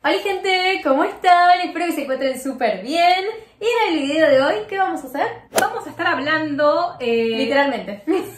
Hola gente, ¿cómo están? Espero que se encuentren súper bien. Y en el video de hoy, ¿qué vamos a hacer? Vamos a estar hablando... Literalmente.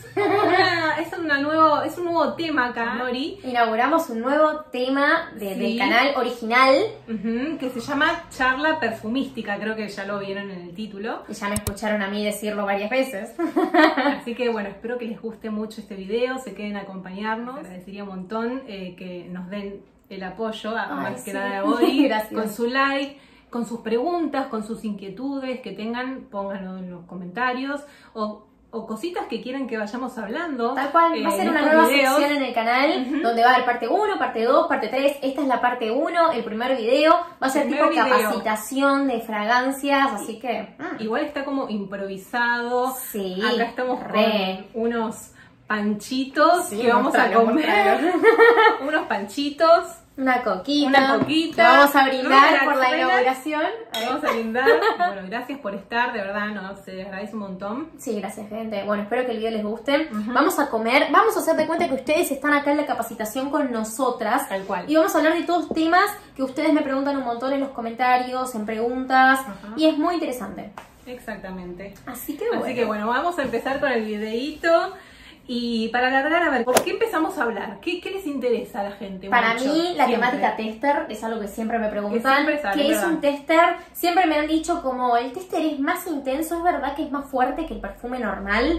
Es un nuevo tema acá, Nori. Inauguramos un nuevo tema del canal original. Que se llama Charla Perfumística, creo que ya lo vieron en el título. Y ya me escucharon a mí decirlo varias veces. Así que bueno, espero que les guste mucho este video, se queden a acompañarnos. Les agradecería un montón que nos den el apoyo, más que nada hoy, con su like, con sus preguntas, con sus inquietudes que tengan, pónganlo en los comentarios, o cositas que quieran que vayamos hablando. Tal cual, va a ser una nueva sección en el canal, donde va a haber parte 1, parte 2, parte 3, esta es la parte 1, el primer video, va a ser tipo capacitación de fragancias, así que... Igual está como improvisado, sí, acá estamos con unos panchitos que vamos a comer, unos panchitos. Una coquita. Una coquita. Vamos a brindar por la inauguración. Vamos a brindar. Bueno, gracias por estar, de verdad, se agradece un montón. Sí, gracias gente. Bueno, espero que el video les guste. Vamos a comer, vamos a hacer de cuenta que ustedes están acá en la capacitación con nosotras. Tal cual. Y vamos a hablar de todos temas que ustedes me preguntan un montón en los comentarios, en preguntas. Y es muy interesante. Exactamente. Así que bueno, vamos a empezar con el videíto. Y para alargar, a ver, ¿por qué empezamos a hablar? ¿Qué les interesa a la gente? Para mí, la temática tester es algo que siempre me preguntan. ¿Qué es un tester? Siempre me han dicho como, el tester es más intenso, ¿es verdad que es más fuerte que el perfume normal?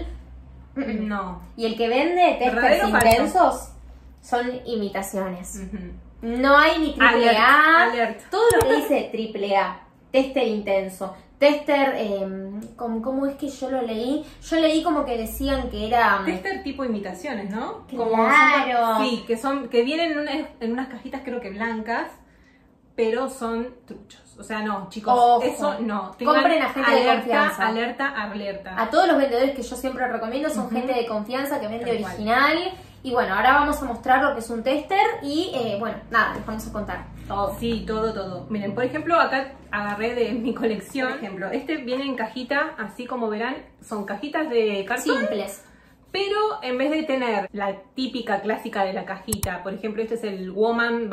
No. Y el que vende testers intensos son imitaciones. No hay ni triple A. Todo lo que dice triple A, tester intenso. Tester, ¿cómo es que yo lo leí? Yo leí como que decían que era... Tester tipo imitaciones, ¿no? Claro. Sí, que vienen en unas cajitas creo que blancas, pero son truchos. O sea, no, chicos, ojo, eso no. Compren a gente de confianza. Alerta. A todos los vendedores que yo siempre recomiendo son gente de confianza que vende original. Y bueno, ahora vamos a mostrar lo que es un tester y bueno, nada, les vamos a contar todo. Sí, todo. Miren, por ejemplo, acá agarré de mi colección, por ejemplo, este viene en cajita, así como verán, son cajitas de cartón. Simples. Pero en vez de tener la típica clásica de la cajita, por ejemplo, este es el Woman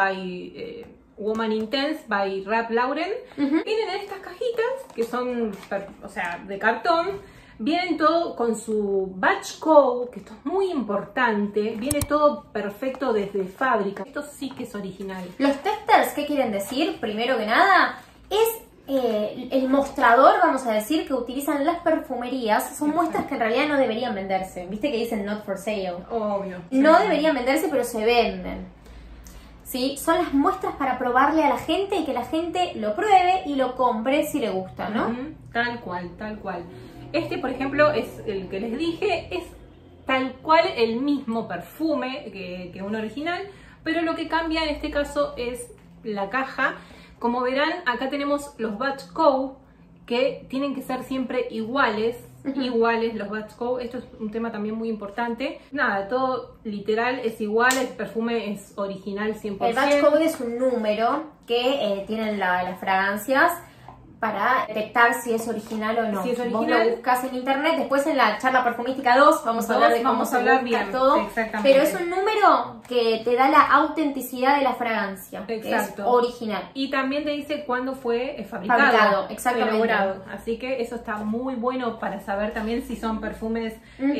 Intense by Ralph Lauren, vienen en estas cajitas que son, o sea, de cartón. Vienen todo con su batch code, que esto es muy importante. Viene todo perfecto desde fábrica. Esto sí que es original. Los testers, ¿qué quieren decir? Primero que nada, es el mostrador, vamos a decir, que utilizan las perfumerías. Son muestras que en realidad no deberían venderse. ¿Viste que dicen not for sale? Obvio. No deberían venderse, pero se venden. ¿Sí? Son las muestras para probarle a la gente y que la gente lo pruebe y lo compre si le gusta, ¿no? Tal cual. Este, por ejemplo, es el que les dije, es tal cual el mismo perfume que un original, pero lo que cambia en este caso es la caja. Como verán, acá tenemos los batch code, que tienen que ser siempre iguales los batch code. Esto es un tema también muy importante. Nada, todo literal es igual, el perfume es original 100%. El batch code es un número que tienen las fragancias para detectar si es original o no. Si es original, vos lo buscas en internet, después en la charla perfumística 2 vamos a hablar de cómo se busca todo. Exactamente. Pero es un número que te da la autenticidad de la fragancia. Exacto. Que es original. Y también te dice cuándo fue fabricado. Exactamente. Elaborado. Así que eso está muy bueno para saber también si son perfumes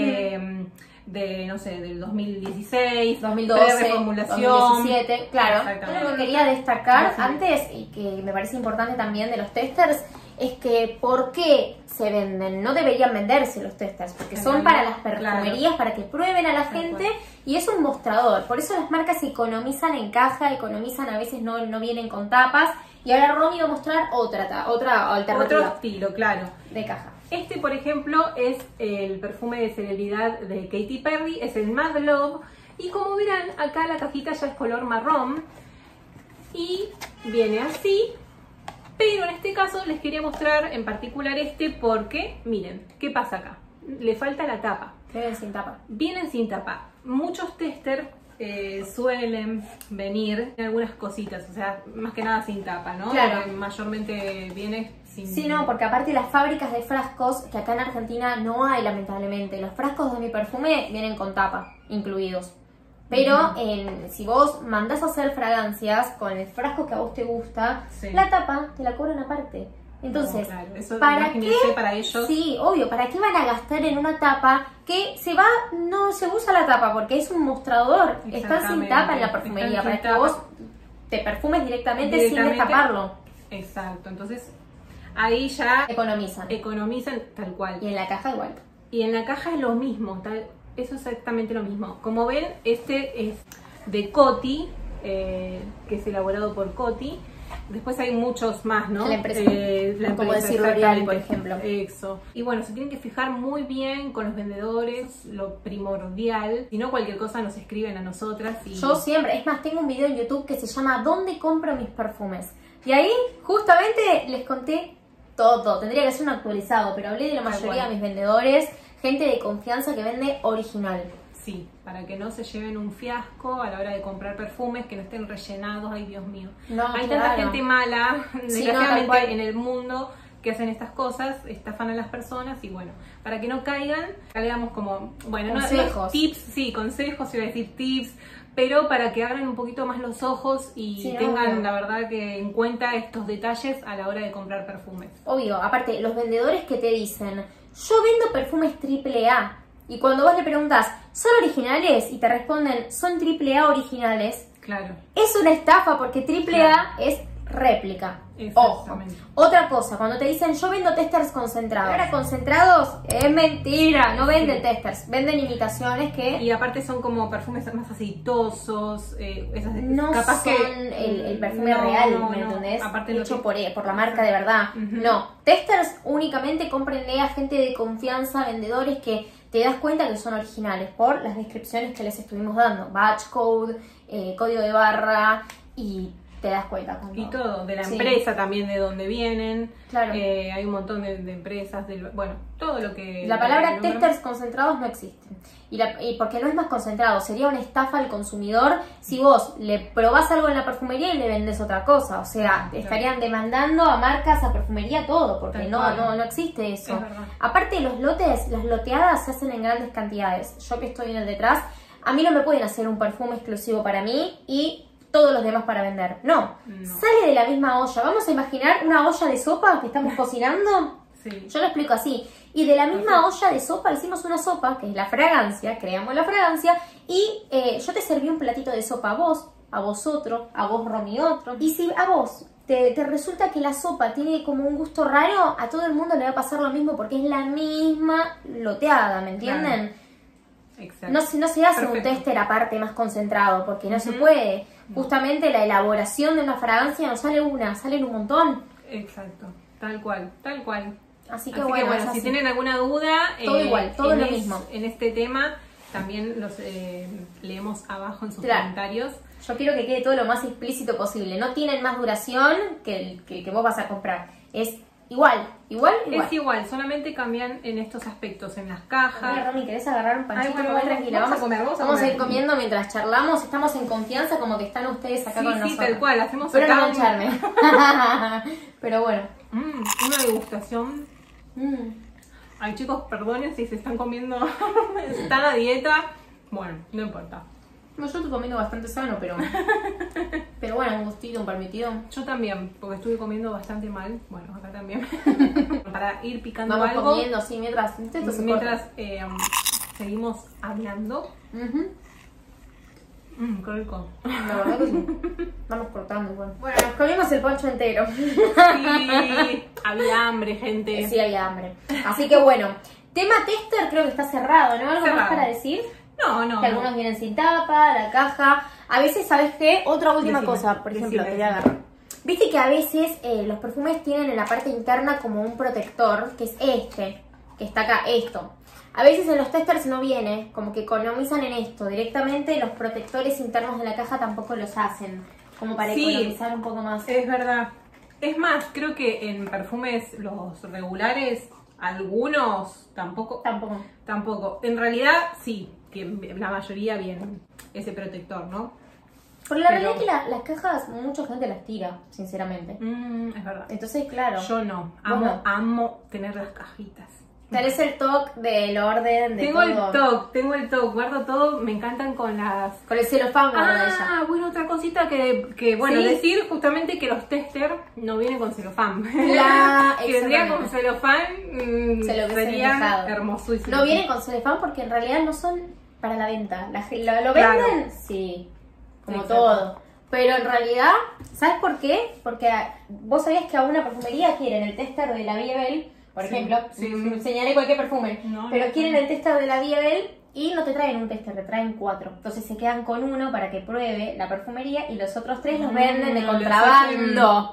de, no sé, del 2016, 2012, reformulación, 2017, claro. Lo que quería destacar antes, y que me parece importante también de los testers, es que ¿por qué se venden? No deberían venderse los testers, porque son para las perfumerías, para que prueben a la gente, y es un mostrador. Por eso las marcas economizan en caja, economizan, a veces no vienen con tapas, y ahora Romy va a mostrar otra alternativa. Otro estilo, claro. De caja. Este, por ejemplo, es el perfume de celebridad de Katy Perry, es el Mad Love, y como verán, acá la cajita ya es color marrón, y viene así, pero en este caso les quería mostrar en particular este porque, miren, ¿qué pasa acá? Le falta la tapa. Vienen sin tapa. Vienen sin tapa. Muchos testers suelen venir en algunas cositas, o sea, más que nada sin tapa, ¿no? Claro. Mayormente viene sin... Sí, no, porque aparte las fábricas de frascos, que acá en Argentina no hay lamentablemente, los frascos de mi perfume vienen con tapa, incluidos. Pero si vos mandás a hacer fragancias con el frasco que a vos te gusta, la tapa te la cobran aparte. Entonces, claro. Eso, ¿para qué? Para ellos. Sí, obvio, ¿para qué van a gastar en una tapa que no se usa la tapa porque es un mostrador? Están sin tapa en la perfumería para que vos te perfumes directamente sin destaparlo. Exacto, entonces ahí ya economizan tal cual. Y en la caja igual. Y en la caja es lo mismo, eso es exactamente lo mismo. Como ven, este es de Coty, que es elaborado por Coty. Después hay muchos más, ¿no? La empresa, como decir L'Oreal, por ejemplo. Eso. Y bueno, se tienen que fijar muy bien con los vendedores, lo primordial. Si no, cualquier cosa nos escriben a nosotras. Yo siempre, es más, tengo un video en YouTube que se llama ¿Dónde compro mis perfumes? Y ahí justamente les conté todo. Tendría que ser un actualizado, pero hablé de la mayoría de mis vendedores, gente de confianza que vende original. Sí, para que no se lleven un fiasco a la hora de comprar perfumes, que no estén rellenados. Ay, Dios mío. No, hay tanta gente mala, desgraciadamente, en el mundo, que hacen estas cosas, estafan a las personas. Y bueno, para que no caigan, le damos como, bueno, consejos. Consejos, iba a decir tips, pero para que abran un poquito más los ojos y tengan, la verdad, que en cuenta estos detalles a la hora de comprar perfumes. Obvio, aparte, los vendedores que te dicen, yo vendo perfumes AAA. Y cuando vos le preguntas, ¿son originales? Y te responden, son AAA originales. Claro. Es una estafa porque AAA es réplica. Ojo. Otra cosa, cuando te dicen, yo vendo testers concentrados. Ahora, concentrados es mentira. No venden testers, venden imitaciones que... Y aparte son como perfumes más aceitosos. No capaz son el perfume real, ¿me entendés? Aparte hecho por la marca de verdad. No, testers únicamente cómprenle a gente de confianza, vendedores que... te das cuenta que son originales por las descripciones que les estuvimos dando. Batch code, código de barra y te das cuenta. Y todo, de la empresa también, de dónde vienen. Claro. Hay un montón de empresas, bueno, todo lo que... La palabra testers concentrados no existe. Y porque no es más concentrado, sería una estafa al consumidor si vos le probás algo en la perfumería y le vendés otra cosa. O sea, estarían demandando a marcas, a perfumería, todo, porque no existe eso. Aparte, los lotes, las loteadas se hacen en grandes cantidades. Yo que estoy en el detrás, a mí no me pueden hacer un perfume exclusivo para mí y todos los demás para vender. No, sale de la misma olla. Vamos a imaginar una olla de sopa que estamos cocinando. Sí. Yo lo explico así. Y de la misma olla de sopa hicimos una sopa, que es la fragancia, creamos la fragancia, y yo te serví un platito de sopa a vos otro, a vos Romy otro. Y si a vos te resulta que la sopa tiene como un gusto raro, a todo el mundo le va a pasar lo mismo porque es la misma loteada, ¿me entienden? Claro. Exacto. No se hace un tester aparte más concentrado, porque no se puede. Justamente la elaboración de una fragancia no sale una, salen un montón. Exacto, tal cual, tal cual. Así que bueno, si tienen alguna duda, todo igual, todo lo mismo. En este tema, también los leemos abajo en sus comentarios. Yo quiero que quede todo lo más explícito posible. No tienen más duración que el que vos vas a comprar. Es igual. Es igual, solamente cambian en estos aspectos, en las cajas. Mira, Romy, ¿querés agarrar un pancito? Bueno, tranquila. Vamos a ir comiendo mientras charlamos. Estamos en confianza, como que están ustedes acá con nosotros. Sí, tal cual, hacemos pero acá no mancharme. Pero bueno. Una degustación. Ay, chicos, perdonen si se están comiendo. Están a dieta. Bueno, no importa. No, yo estoy comiendo bastante sano, pero bueno, un gustito, un palmitito. Yo también, porque estuve comiendo bastante mal. Bueno, acá también. Para ir picando vamos algo. Vamos comiendo, sí, mientras seguimos hablando. Qué rico. La verdad que sí. Vamos cortando igual. Bueno, nos comimos el poncho entero. Sí, había hambre, gente. Sí, había hambre. Así que bueno, tema tester creo que está cerrado, ¿no? ¿Algo más para decir? No. Que algunos vienen sin tapa, la caja. A veces, ¿sabes qué? Otra última cosa, por ejemplo, te voy a agarrar. Viste que a veces los perfumes tienen en la parte interna como un protector, que es que está acá, esto. A veces en los testers no viene, como que economizan en esto. Directamente los protectores internos de la caja tampoco los hacen, como para economizar un poco más. Es verdad. Es más, creo que en perfumes los regulares, algunos tampoco. En realidad, sí, que la mayoría vienen ese protector, ¿no? Porque la realidad es que las cajas, mucha gente las tira, sinceramente. Es verdad. Entonces, claro. Yo no. Amo tener las cajitas. Tal es el toque del orden de todo. Tengo el toque, guardo todo, me encantan con las... Con el celofán guarda ella. Ah, bueno, otra cosita que bueno, ¿sí? Decir justamente que los tester no vienen con celofán. Que vendrían con celofán sería hermosísimo. No vienen con celofán porque en realidad no son para la venta. ¿Lo venden? Sí, como todo. Pero en realidad, ¿sabes por qué? Porque vos sabías que a una perfumería quieren el tester de la Viebel, por ejemplo, señalé cualquier perfume, pero quieren el tester de la Viebel y no te traen un tester, te traen 4. Entonces se quedan con uno para que pruebe la perfumería y los otros 3 los venden de contrabando.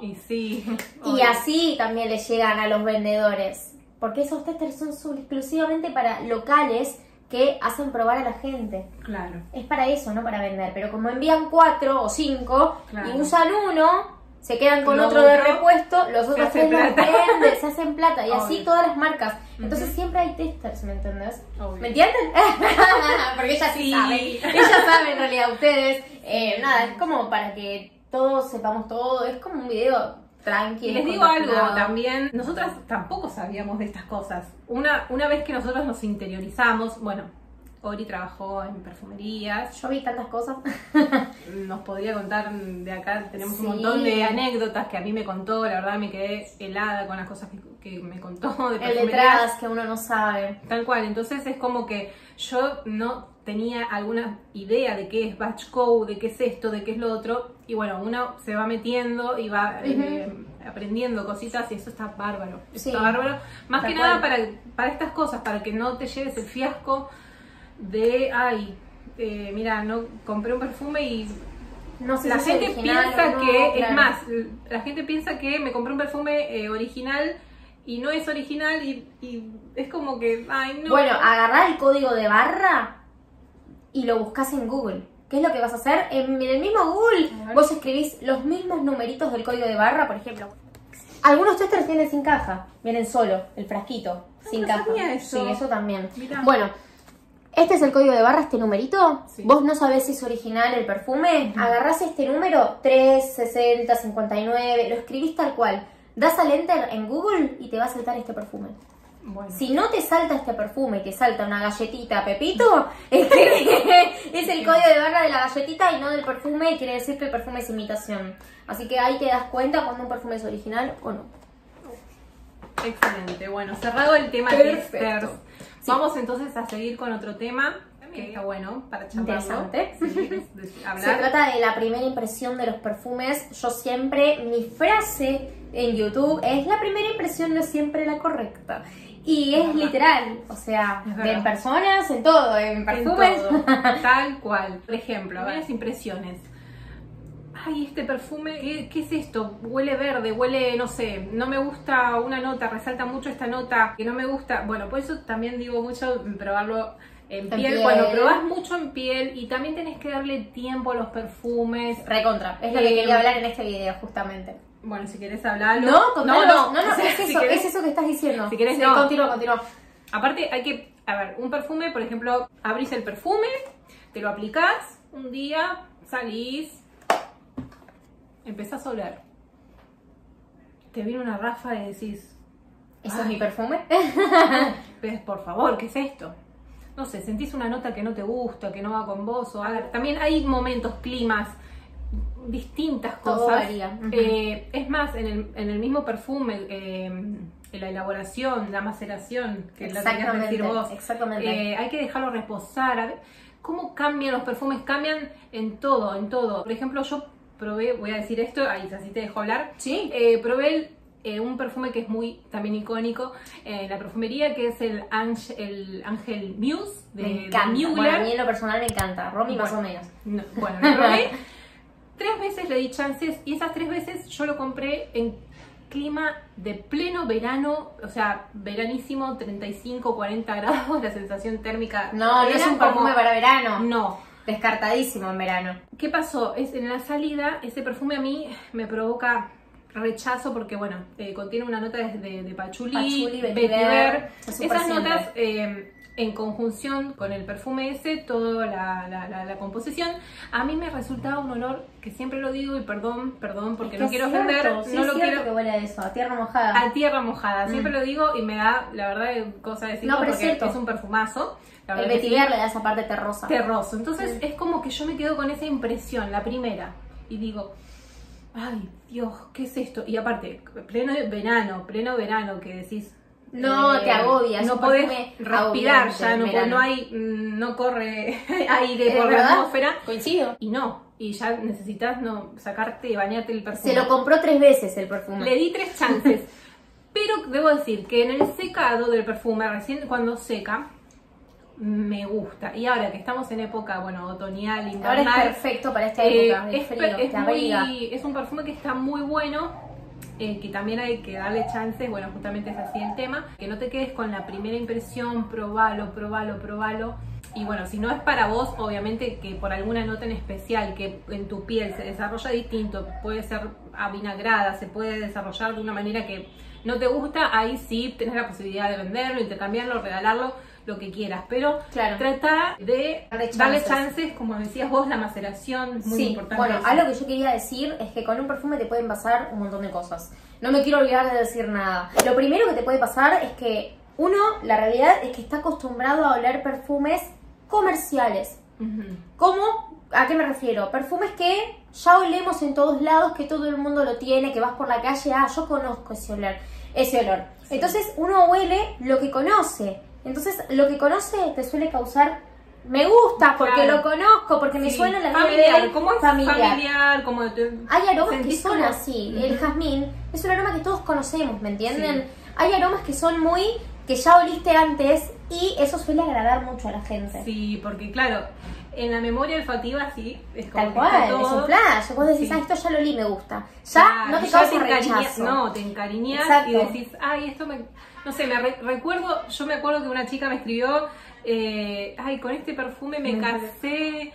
Y así también les llegan a los vendedores. Porque esos testers son exclusivamente para locales que hacen probar a la gente. Claro. Es para eso, no para vender. Pero como envían 4 o 5 y usan uno, se quedan con otro de repuesto, los otros 3 los venden, se hacen plata. Y así todas las marcas. Entonces siempre hay testers, ¿me entendés? Obvio. ¿Me entienden? Porque ellas sí saben. Ellas saben en realidad, ustedes. Nada, es como para que todos sepamos todo. Es como un video tranqui. Les digo algo también, nosotras tampoco sabíamos de estas cosas. Una vez que nosotros nos interiorizamos, bueno, Ori trabajó en perfumerías. Yo vi tantas cosas. Nos podría contar de acá, tenemos un montón de anécdotas que a mí me contó, la verdad me quedé helada con las cosas que me contó de perfumerías. El detrás que uno no sabe. Tal cual, entonces es como que yo no tenía alguna idea de qué es batch code, de qué es esto, de qué es lo otro, y bueno, uno se va metiendo y va aprendiendo cositas y eso está bárbaro. Está bárbaro, más que nada para estas cosas, para que no te lleves el fiasco de, mira, no compré un perfume y no sé la si gente piensa que, claro. es más, la gente piensa que me compré un perfume original y no es original y es como que, ay, no. Bueno, agarrar el código de barra y lo buscas en Google. ¿Qué es lo que vas a hacer? En el mismo Google vos escribís los mismos numeritos del código de barra, por ejemplo. Algunos testers vienen sin caja, vienen solo, el frasquito, sin caja. Eso. Sí, eso también. Mirá. Bueno, este es el código de barra, este numerito. Vos no sabés si es original el perfume. Agarrás este número, 36059, lo escribís tal cual. Das al enter en Google y te va a saltar este perfume. Bueno. Si no te salta este perfume y te salta una galletita Pepito, es el código de barra de la galletita y no del perfume, y quiere decir que el perfume es imitación. Así que ahí te das cuenta cuando un perfume es original o no. Excelente, bueno, cerrado el tema testers. Vamos entonces a seguir con otro tema que está bueno para charlarlo. Interesante. Hablar. Se trata de la primera impresión de los perfumes. Yo siempre, mi frase en YouTube es: la primera impresión no es siempre la correcta. Y es literal, o sea, en personas, en todo, en perfumes. En todo, tal cual. Por ejemplo, primeras impresiones. Ay, este perfume, ¿qué es esto? Huele verde, huele, no sé, no me gusta una nota, resalta mucho esta nota que no me gusta. Bueno, por eso también digo mucho probarlo en piel. Cuando probás mucho en piel y también tenés que darle tiempo a los perfumes. Recontra, es lo que quería hablar en este video justamente. Bueno, si querés hablarlo. No, es eso, si querés, es eso que estás diciendo. Si querés, continúa. Aparte hay que, a ver, un perfume, por ejemplo, abrís el perfume, te lo aplicás, un día salís, empezás a oler. Te viene una ráfaga y decís, ¿eso es mi perfume? Por favor, ¿qué es esto? No sé, sentís una nota que no te gusta, que no va con vos. O, a ver, también hay momentos, climas, distintas cosas. Todo varía. Es más, en el mismo perfume, en la elaboración, la maceración, que la tenías que decir vos, hay que dejarlo reposar. A ver, ¿cómo cambian los perfumes? Cambian en todo, en todo. Por ejemplo, yo probé, voy a decir esto, ahí así te dejo hablar. Sí. Probé un perfume que es muy también icónico en la perfumería, que es el Angel Muse de Mugler. Bueno, a mí en lo personal me encanta, Romy más o menos. Bueno, lo probé 3 veces, le di chances y esas 3 veces yo lo compré en clima de pleno verano, o sea, veranísimo, 35, 40 grados, la sensación térmica. No es un perfume para verano. No. Descartadísimo en verano. ¿Qué pasó? En la salida, ese perfume a mí me provoca rechazo porque, bueno, contiene una nota de patchouli, vetiver. Esas notas en conjunción con el perfume ese, toda la composición, a mí me resultaba un olor que siempre lo digo, y perdón, porque no quiero ofender, sí, no lo quiero, que huele a eso, a tierra mojada. A tierra mojada, siempre lo digo y me da, la verdad, cosa de decirlo, porque es un perfumazo. El vetiver le da esa parte terrosa. Terroso, entonces es como que yo me quedo con esa impresión, la primera, y digo, ay, Dios, ¿qué es esto? Y aparte, pleno verano, que decís, no te agobias, no podés respirar ya, no corre aire por la atmósfera. Coincido. Y ya necesitas sacarte y bañarte el perfume. Se lo compró 3 veces el perfume. Le di 3 chances. Pero debo decir que en el secado del perfume, recién cuando seca, me gusta. Y ahora que estamos en época, otoñal, invernal. Ahora es perfecto para esta época de frío, te abriga. Es un perfume que está muy bueno. Que también hay que darle chances, justamente es así el tema, que no te quedes con la primera impresión, probalo, y si no es para vos, obviamente que por alguna nota en especial que en tu piel se desarrolla distinto, puede ser avinagrada, se puede desarrollar de una manera que no te gusta, ahí sí tenés la posibilidad de venderlo, intercambiarlo, regalarlo, lo que quieras, pero trata de darle chances, como decías vos, la maceración es muy importante. Algo que yo quería decir es que con un perfume te pueden pasar un montón de cosas. No me quiero olvidar de decir nada. Lo primero que te puede pasar es que la realidad es que está acostumbrado a oler perfumes comerciales. ¿Cómo? ¿A qué me refiero? Perfumes que ya olemos en todos lados, que todo el mundo lo tiene, que vas por la calle, yo conozco ese olor. Sí. Entonces uno huele lo que conoce. Entonces, lo que conoce te suele causar, me gusta porque lo conozco, porque me suena la vida de él. ¿Cómo es familiar? Hay aromas que son así. El jazmín es un aroma que todos conocemos, ¿me entienden? Sí. Hay aromas que son que ya oliste antes, y eso suele agradar mucho a la gente. Sí, porque claro, en la memoria olfativa es como tal cual, es un flash. Vos decís, esto ya lo olí, me gusta. Ya no te causa rechazo. No, te encariñás. Exacto. Y decís, esto no sé, yo me acuerdo que una chica me escribió, con este perfume me casé,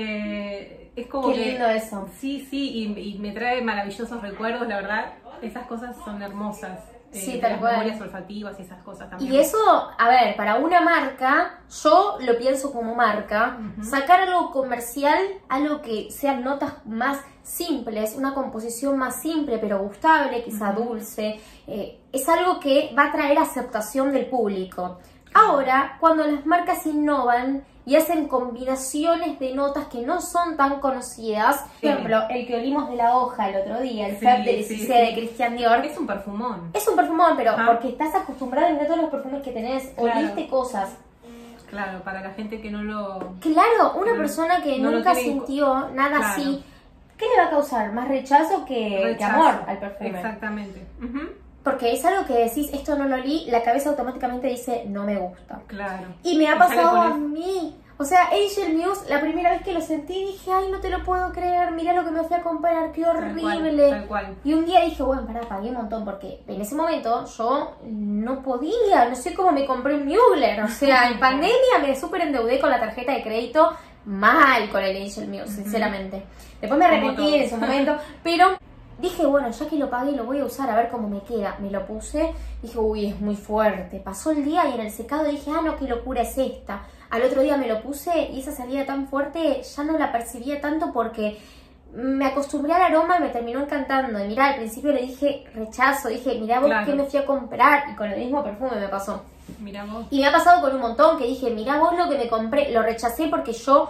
es como Qué lindo eso. Sí, y me trae maravillosos recuerdos, la verdad, esas cosas son hermosas. Tal cual. Memorias olfativas y esas cosas también. Y eso, para una marca, yo lo pienso como marca, sacar algo comercial, algo que sean notas más simples, una composición más simple pero gustable, quizá dulce, es algo que va a traer aceptación del público. Ahora, cuando las marcas innovan y hacen combinaciones de notas que no son tan conocidas, por ejemplo, el que olimos de la hoja el otro día, el Feb de de Christian Dior. Es un perfumón. Es un perfumón, pero porque estás acostumbrado a mirar todos los perfumes que tenés, oliste cosas. Claro, para la gente que no lo... Claro, una persona que nunca sintió nada así, ¿qué le va a causar? Más rechazo que amor al perfume. Exactamente. Porque es algo que decís, esto no lo olí, la cabeza automáticamente dice, no me gusta. Claro. Y me ha pasado a mí. O sea, Angel Muse, la primera vez que lo sentí, dije, ay, no te lo puedo creer, mirá lo que me fui a comprar, qué horrible. Tal cual. Y un día dije, pagué un montón, porque en ese momento yo no podía, no sé cómo me compré un Mugler. O sea, en pandemia me súper endeudé con la tarjeta de crédito, mal con el Angel Muse, sinceramente. Después me arrepentí en ese momento, pero... Dije, ya que lo pagué, lo voy a usar a ver cómo me queda. Me lo puse, dije, es muy fuerte. Pasó el día y en el secado dije, no, qué locura es esta. Al otro día me lo puse y esa salida tan fuerte ya no la percibía tanto porque me acostumbré al aroma y me terminó encantando. Y mirá, al principio le dije rechazo, dije, mirá vos qué me fui a comprar. Y con el mismo perfume me pasó. Mirá vos. Y me ha pasado con un montón que dije, mirá vos lo que me compré. Lo rechacé porque yo...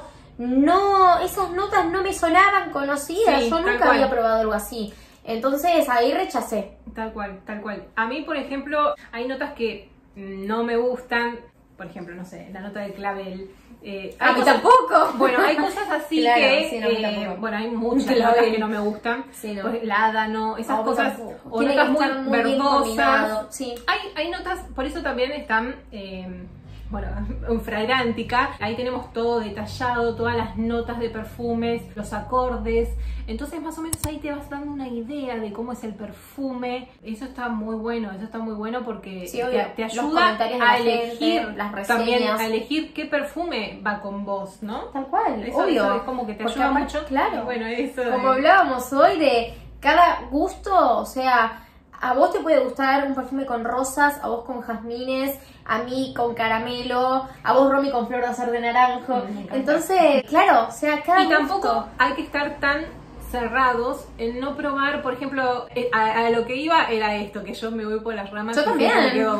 esas notas no me sonaban conocidas, yo nunca había probado algo así. Entonces ahí rechacé. Tal cual. A mí, por ejemplo, hay notas que no me gustan. Por ejemplo, no sé, la nota de clavel. A mí tampoco. Bueno, hay cosas así que... hay muchas notas que no me gustan. Sí, pues, el hádano, esas cosas. O tiene notas muy verdosas. Sí. Hay notas, por eso también están... en Fragrantica, ahí tenemos todo detallado, todas las notas de perfumes, los acordes, entonces más o menos ahí te vas dando una idea de cómo es el perfume. Eso está muy bueno porque te ayuda a elegir las reseñas, también a elegir qué perfume va con vos, ¿no? Tal cual, eso es como que te ayuda mucho. Claro, Eso como hablábamos hoy de cada gusto, o sea... a vos te puede gustar un perfume con rosas, a vos con jazmines, a mí con caramelo, a vos, Romy, con flor de azar de naranjo. Entonces, claro, o sea, cada Y tampoco hay que estar tan cerrados en no probar, por ejemplo, a lo que iba era esto, que yo me voy por las ramas. Yo también.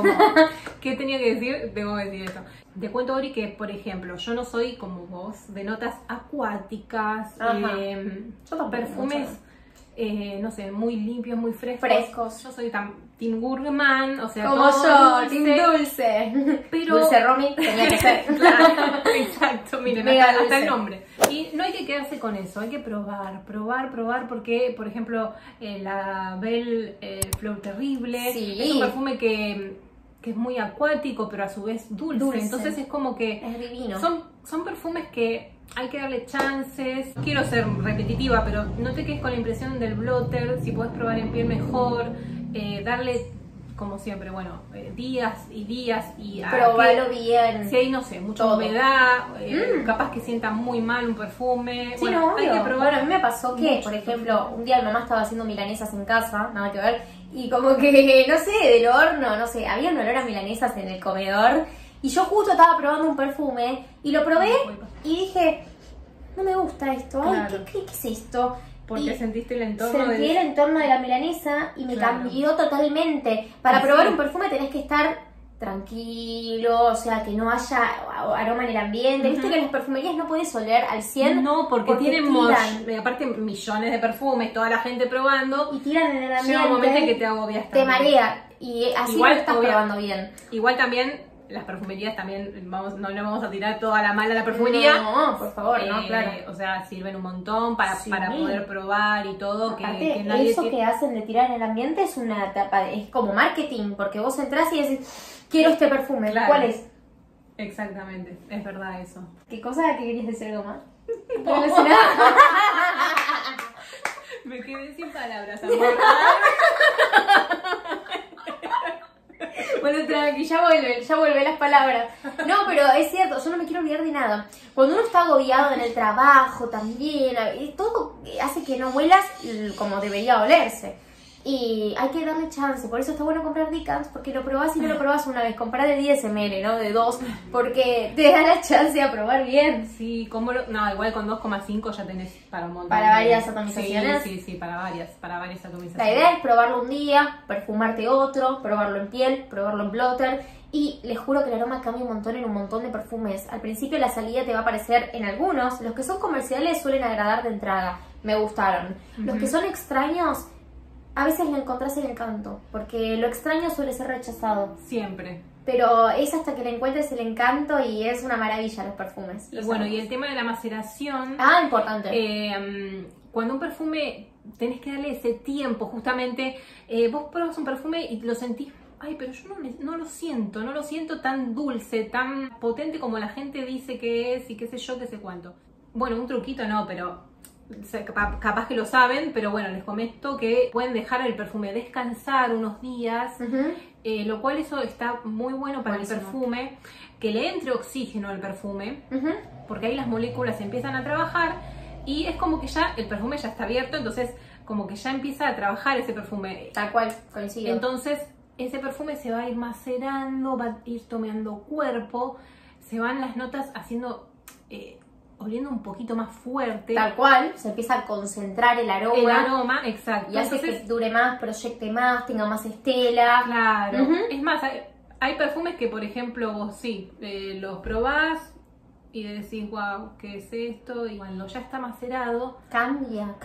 ¿Qué tenía que decir? Debo decir esto. Te cuento, Ori, que por ejemplo, yo no soy como vos, de notas acuáticas, perfumes, no sé, muy limpios, muy frescos. Yo soy tan Team Gourmand, o sea, como todo yo, Team Dulce. Pero... Dulce Romy tenía que ser. Claro, exacto, miren, hasta dulce. el nombre. Y no hay que quedarse con eso, hay que probar, porque, por ejemplo, la Belle Fleur Terrible es un perfume que es muy acuático, pero a su vez dulce. Entonces es como que es divino. Son perfumes que hay que darle chances. Quiero ser repetitiva, pero no te quedes con la impresión del blotter. Si podés probar en piel mejor, darle, como siempre, bueno, días y días y probarlo bien. Si hay, no sé, mucha humedad, capaz que sienta muy mal un perfume. Sí, bueno, no, hay que probar. Bueno, a mí me pasó que, por ejemplo, un día mi mamá estaba haciendo milanesas en casa, nada que ver, y como que, no sé, del horno, no sé, había un olor a milanesas en el comedor, y yo justo estaba probando un perfume, y lo probé, y dije, no me gusta esto, claro. Ay, ¿qué es esto? Porque sentiste el entorno el entorno de la milanesa y me cambió totalmente. Para probar un perfume tenés que estar tranquilo, o sea, que no haya aroma en el ambiente. Viste que en las perfumerías no podés oler al 100. No, porque tienen aparte millones de perfumes, toda la gente probando. Y tiran en el ambiente. Llega un momento que te agobias también. Te marea. Y así igual, no estás probando bien. Igual también las perfumerías también, no le vamos a tirar toda la mala a la perfumería. No, por favor, no, claro. O sea, sirven un montón para poder probar y todo. Aparte, que nadie eso que hacen de tirar en el ambiente es una etapa, es como marketing, porque vos entrás y decís, quiero este perfume, claro. ¿Cuál es? Exactamente, es verdad eso. ¿Qué cosa que querías decir algo más? Me quedé sin palabras, amor. Bueno, tranqui, ya vuelve las palabras. No, pero es cierto, yo no me quiero olvidar de nada. Cuando uno está agobiado en el trabajo también, todo hace que no huelas como debería olerse. Y hay que darle chance, por eso está bueno comprar Decants, porque lo probás y no lo probás una vez, comprar de 10 ml, ¿no? De 2, porque te da la chance a probar bien. Sí, no, igual con 2,5 ya tenés para un montón. Para varias atomizaciones. Sí, para varias atomizaciones. La idea es probarlo un día, perfumarte otro, probarlo en piel, probarlo en blotter. Y les juro que el aroma cambia un montón en un montón de perfumes. Al principio la salida te va a parecer en algunos, los que son comerciales suelen agradar de entrada, me gustaron. Los que son extraños, a veces le encontrás el encanto, porque lo extraño suele ser rechazado. Siempre. Pero es hasta que le encuentres el encanto y es una maravilla los perfumes. Y bueno, y el tema de la maceración. Importante. Cuando un perfume tenés que darle ese tiempo, justamente, vos pruebas un perfume y lo sentís, ay, pero yo no lo siento tan dulce, tan potente como la gente dice que es y qué sé yo, qué sé cuánto. Bueno, un truquito no, pero capaz que lo saben, pero bueno, les comento que pueden dejar el perfume descansar unos días, lo cual eso está muy bueno para el perfume, que le entre oxígeno al perfume, porque ahí las moléculas empiezan a trabajar y es como que ya el perfume ya está abierto, entonces como que ya empieza a trabajar ese perfume. Tal cual, coincido. Entonces ese perfume se va a ir macerando, va a ir tomando cuerpo, se van las notas haciendo... oliendo un poquito más fuerte. Tal cual, se empieza a concentrar el aroma. El aroma, exacto. Y hace que dure más, proyecte más, tenga más estela. Claro. Es más, hay perfumes que, por ejemplo, vos los probás y decís, wow, ¿qué es esto? Y cuando ya está macerado... Cambia.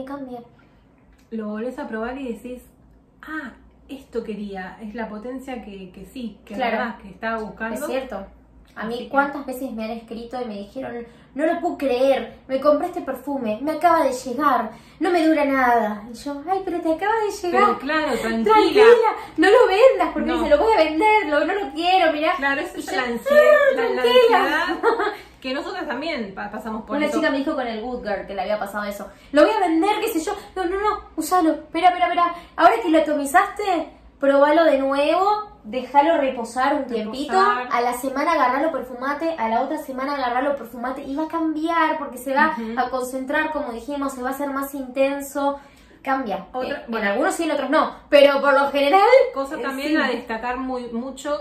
Lo volvés a probar y decís, esto quería. Es la potencia que sí, que claro. verdad, que estaba buscando. Es cierto. A mí cuántas veces me han escrito y me dijeron, no lo puedo creer, me compré este perfume, me acaba de llegar, no me dura nada. Y yo, ay, pero te acaba de llegar. Pero claro, tranquila, no lo vendas porque dice, lo voy a vender, no lo quiero, mirá. Claro, esa es la ansiedad que nosotras también pasamos por eso. Una chica me dijo con el Good Girl que le había pasado eso. Lo voy a vender, qué sé yo. No, usalo, espera. Ahora que lo atomizaste, probalo de nuevo. Déjalo reposar un tiempito, a la semana agarralo, perfumate, a la otra semana agarralo, perfumate y va a cambiar porque se va a concentrar, como dijimos, se va a hacer más intenso. cambia. Bueno, en algunos sí, en otros no, pero por lo general... Cosa también sí. a destacar mucho,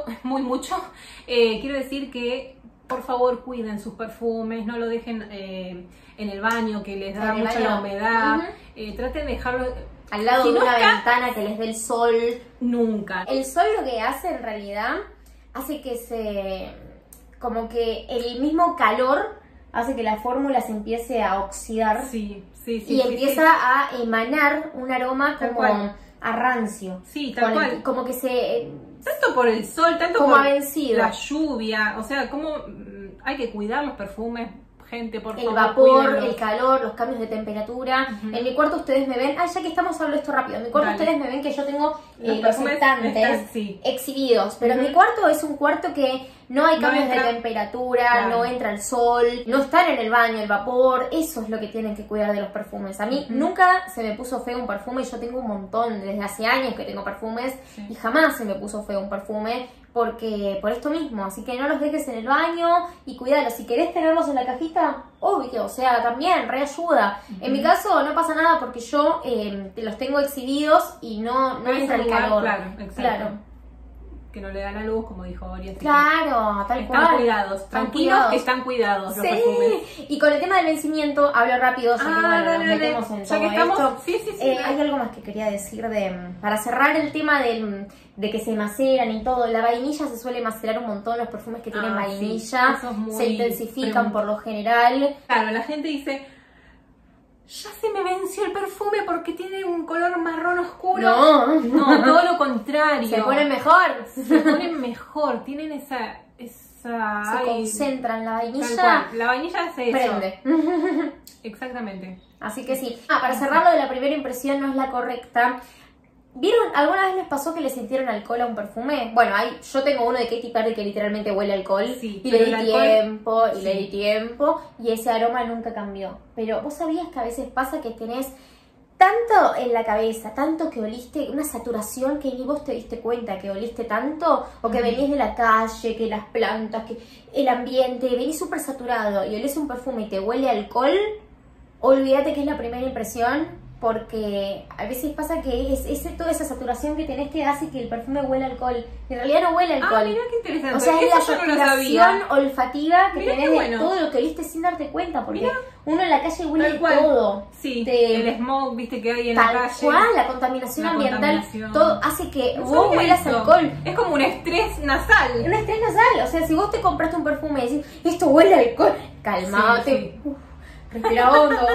quiero decir que por favor cuiden sus perfumes, no lo dejen en el baño que les da mucha la humedad, traten de dejarlo al lado de una ventana que les dé el sol. Nunca. El sol lo que hace en realidad, hace que como que el mismo calor hace que la fórmula se empiece a oxidar. Sí, y empieza a emanar un aroma como a rancio. Sí, tal cual. Como que se... Tanto por el sol, tanto como por vencido. La lluvia, o sea, como hay que cuidar los perfumes, gente, por favor. El vapor, cuídenlos. el calor, los cambios de temperatura. En mi cuarto ustedes me ven, ya que estamos hablando esto rápido, en mi cuarto ustedes me ven que yo tengo los estantes exhibidos, pero mi cuarto es un cuarto que no hay cambios de temperatura, no entra el sol, no están en el baño, el vapor, eso es lo que tienen que cuidar de los perfumes. A mí nunca se me puso feo un perfume y yo tengo un montón, desde hace años que tengo perfumes y jamás se me puso feo un perfume. Porque por esto mismo, así que no los dejes en el baño y cuídalos. Si querés tenerlos en la cajita, obvio, o sea, también reayuda. En mi caso no pasa nada porque yo los tengo exhibidos y no entra el calor. Claro, exacto. Claro. Que no le da la luz, como dijo Ori. Claro, tal cual. Están cuidados, tranquilos que están cuidados los perfumes. Y con el tema del vencimiento, hablo rápido, ya que bueno, nos metemos en todo esto. Sí. Hay algo más que quería decir para cerrar el tema de que se maceran y todo. La vainilla se suele macerar un montón, los perfumes que tienen vainilla se intensifican por lo general. Claro, la gente dice... Ya se me venció el perfume porque tiene un color marrón oscuro. No, todo lo contrario. Se ponen mejor. Se ponen mejor, tienen esa se concentran, la vainilla. La vainilla se prende. Exactamente. Así que sí. Para cerrar, lo de la primera impresión no es la correcta. ¿Vieron? ¿Alguna vez les pasó que le sintieron alcohol a un perfume? Bueno, yo tengo uno de Katy Perry que literalmente huele a alcohol. Sí, y le di tiempo, y ese aroma nunca cambió. Pero ¿vos sabías que a veces pasa que tenés tanto en la cabeza, tanto que oliste, una saturación que ni vos te diste cuenta que oliste tanto? O que venís de la calle, que las plantas, que el ambiente, venís súper saturado y olés un perfume y te huele a alcohol, olvídate que es la primera impresión. Porque a veces pasa que es toda esa saturación que tenés que hace que el perfume huele a alcohol. En realidad no huele a alcohol. Mira qué interesante. O sea, es la saturación olfativa que tenés de todo lo que oliste sin darte cuenta. Porque uno en la calle huele todo. Sí, el smog, viste, que hay en la calle. Tal cual, la contaminación ambiental, todo hace que vos huelas alcohol. Es como un estrés nasal. Un estrés nasal. O sea, si vos te compraste un perfume y decís, esto huele a alcohol, calmate. Respira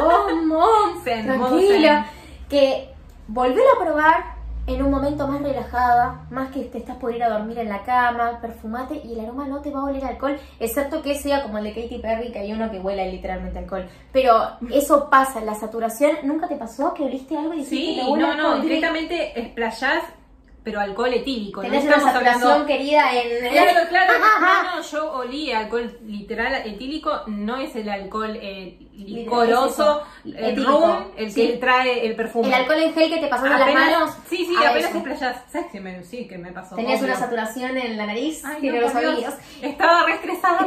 hondo, tranquila, que volver a probar en un momento más relajada, más que te estás por ir a dormir en la cama, perfumate y el aroma no te va a oler a alcohol, excepto que sea como el de Katy Perry, que hay uno que huele literalmente a alcohol. Pero eso pasa, la saturación, ¿nunca te pasó que oliste algo y dijiste que huele a alcohol? No, directamente explayás, pero alcohol etílico. Tenés una saturación querida en... Claro, no, yo olí alcohol literal etílico, no es el alcohol licoroso, el rum, el que trae el perfume. El alcohol en gel que te pasó en las manos. Sí, apenas explayás. ¿Sabes que me pasó? Tenías una saturación en la nariz que no lo sabías. Estaba re estresada.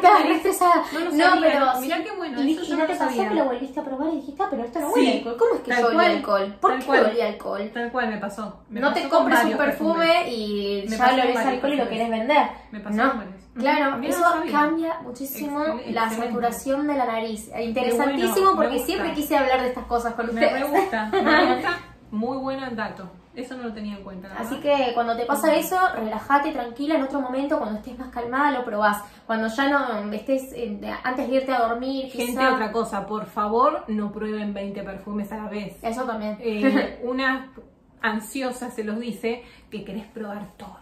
No, pero mirá qué bueno. Y no te pasó que lo volviste a probar y dijiste, pero esto no huele a alcohol. ¿Cómo es que yo olí alcohol? ¿Por qué olí alcohol? Tal cual me pasó. No te compres un perfume y ya lo olés alcohol y lo querés vender. Me pasó. Claro, eso cambia muchísimo la saturación de la nariz. Interesantísimo porque siempre quise hablar de estas cosas con ustedes. Me gusta. Muy bueno el dato. Eso no lo tenía en cuenta. Así que cuando te pasa eso, relájate, tranquila. En otro momento, cuando estés más calmada, lo probás. Cuando ya no estés, antes de irte a dormir, gente, otra cosa, por favor, no prueben 20 perfumes a la vez. Eso también. Una ansiosa se los dice que querés probar todo.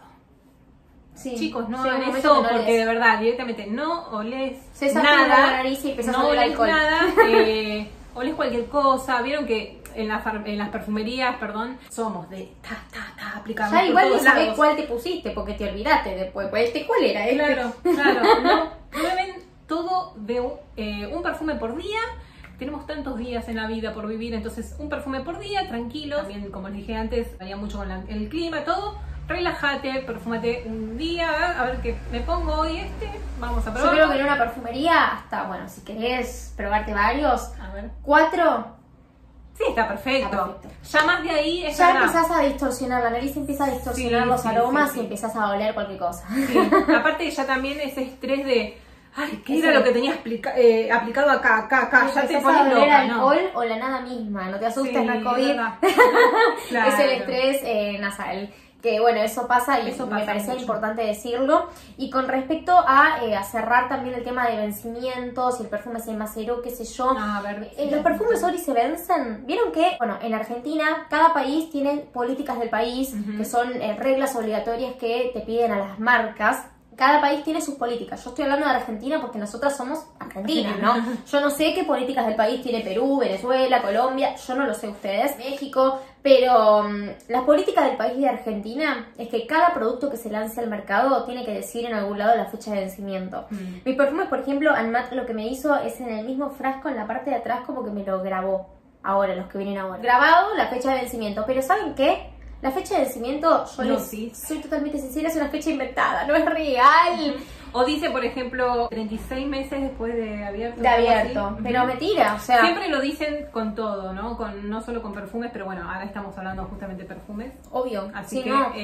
Sí, chicos, no hagan eso porque de verdad, directamente no olés nada, la nariz y empezás a oler alcohol. Nada, olés cualquier cosa. Vieron que en las perfumerías, somos de aplicando. Ya igual no sabés cuál te pusiste porque te olvidaste después. ¿Cuál era? Claro, no. Prueben todo de un perfume por día. Tenemos tantos días en la vida por vivir, entonces un perfume por día, tranquilo. También, como les dije antes, varía mucho con el clima, todo. Relájate, perfúmate un día, a ver qué me pongo hoy vamos a probar. Yo creo que en una perfumería, hasta, bueno, si querés probarte varios, a ver. 4 Sí, está perfecto. Está perfecto. Ya más de ahí es Ya verdad. empezás a distorsionar, la nariz empieza a distorsionar los aromas y empiezas a oler cualquier cosa. Sí. Aparte ya también ese estrés de, ay, ¿qué era lo que tenía aplicado acá? Ya te pones a oler loca, alcohol o la nada misma, no te asustes, no es COVID. Claro. Es el estrés nasal. Que bueno, eso pasa y me parecía importante decirlo. Y con respecto a cerrar también el tema de vencimientos, si el perfume se maceró, qué sé yo. A ver, los perfumes hoy se vencen. Vieron que, bueno, en Argentina cada país tiene políticas del país, que son reglas obligatorias que te piden a las marcas. Cada país tiene sus políticas. Yo estoy hablando de Argentina porque nosotras somos argentinas, ¿no? Yo no sé qué políticas del país tiene Perú, Venezuela, Colombia, yo no lo sé ustedes, México, pero la política del país de Argentina es que cada producto que se lance al mercado tiene que decir en algún lado la fecha de vencimiento. Mis perfumes, por ejemplo, Anmat lo que me hizo es en el mismo frasco, en la parte de atrás, como que me lo grabó. Ahora, los que vienen ahora. Grabado la fecha de vencimiento, pero ¿saben qué? La fecha de vencimiento, yo soy totalmente sincera, es una fecha inventada, no es real. O dice, por ejemplo, 36 meses después de abierto. De abierto, pero mentira, o sea... Siempre lo dicen con todo, ¿no? No solo con perfumes, pero bueno, ahora estamos hablando justamente de perfumes. Obvio. Así sí, que no.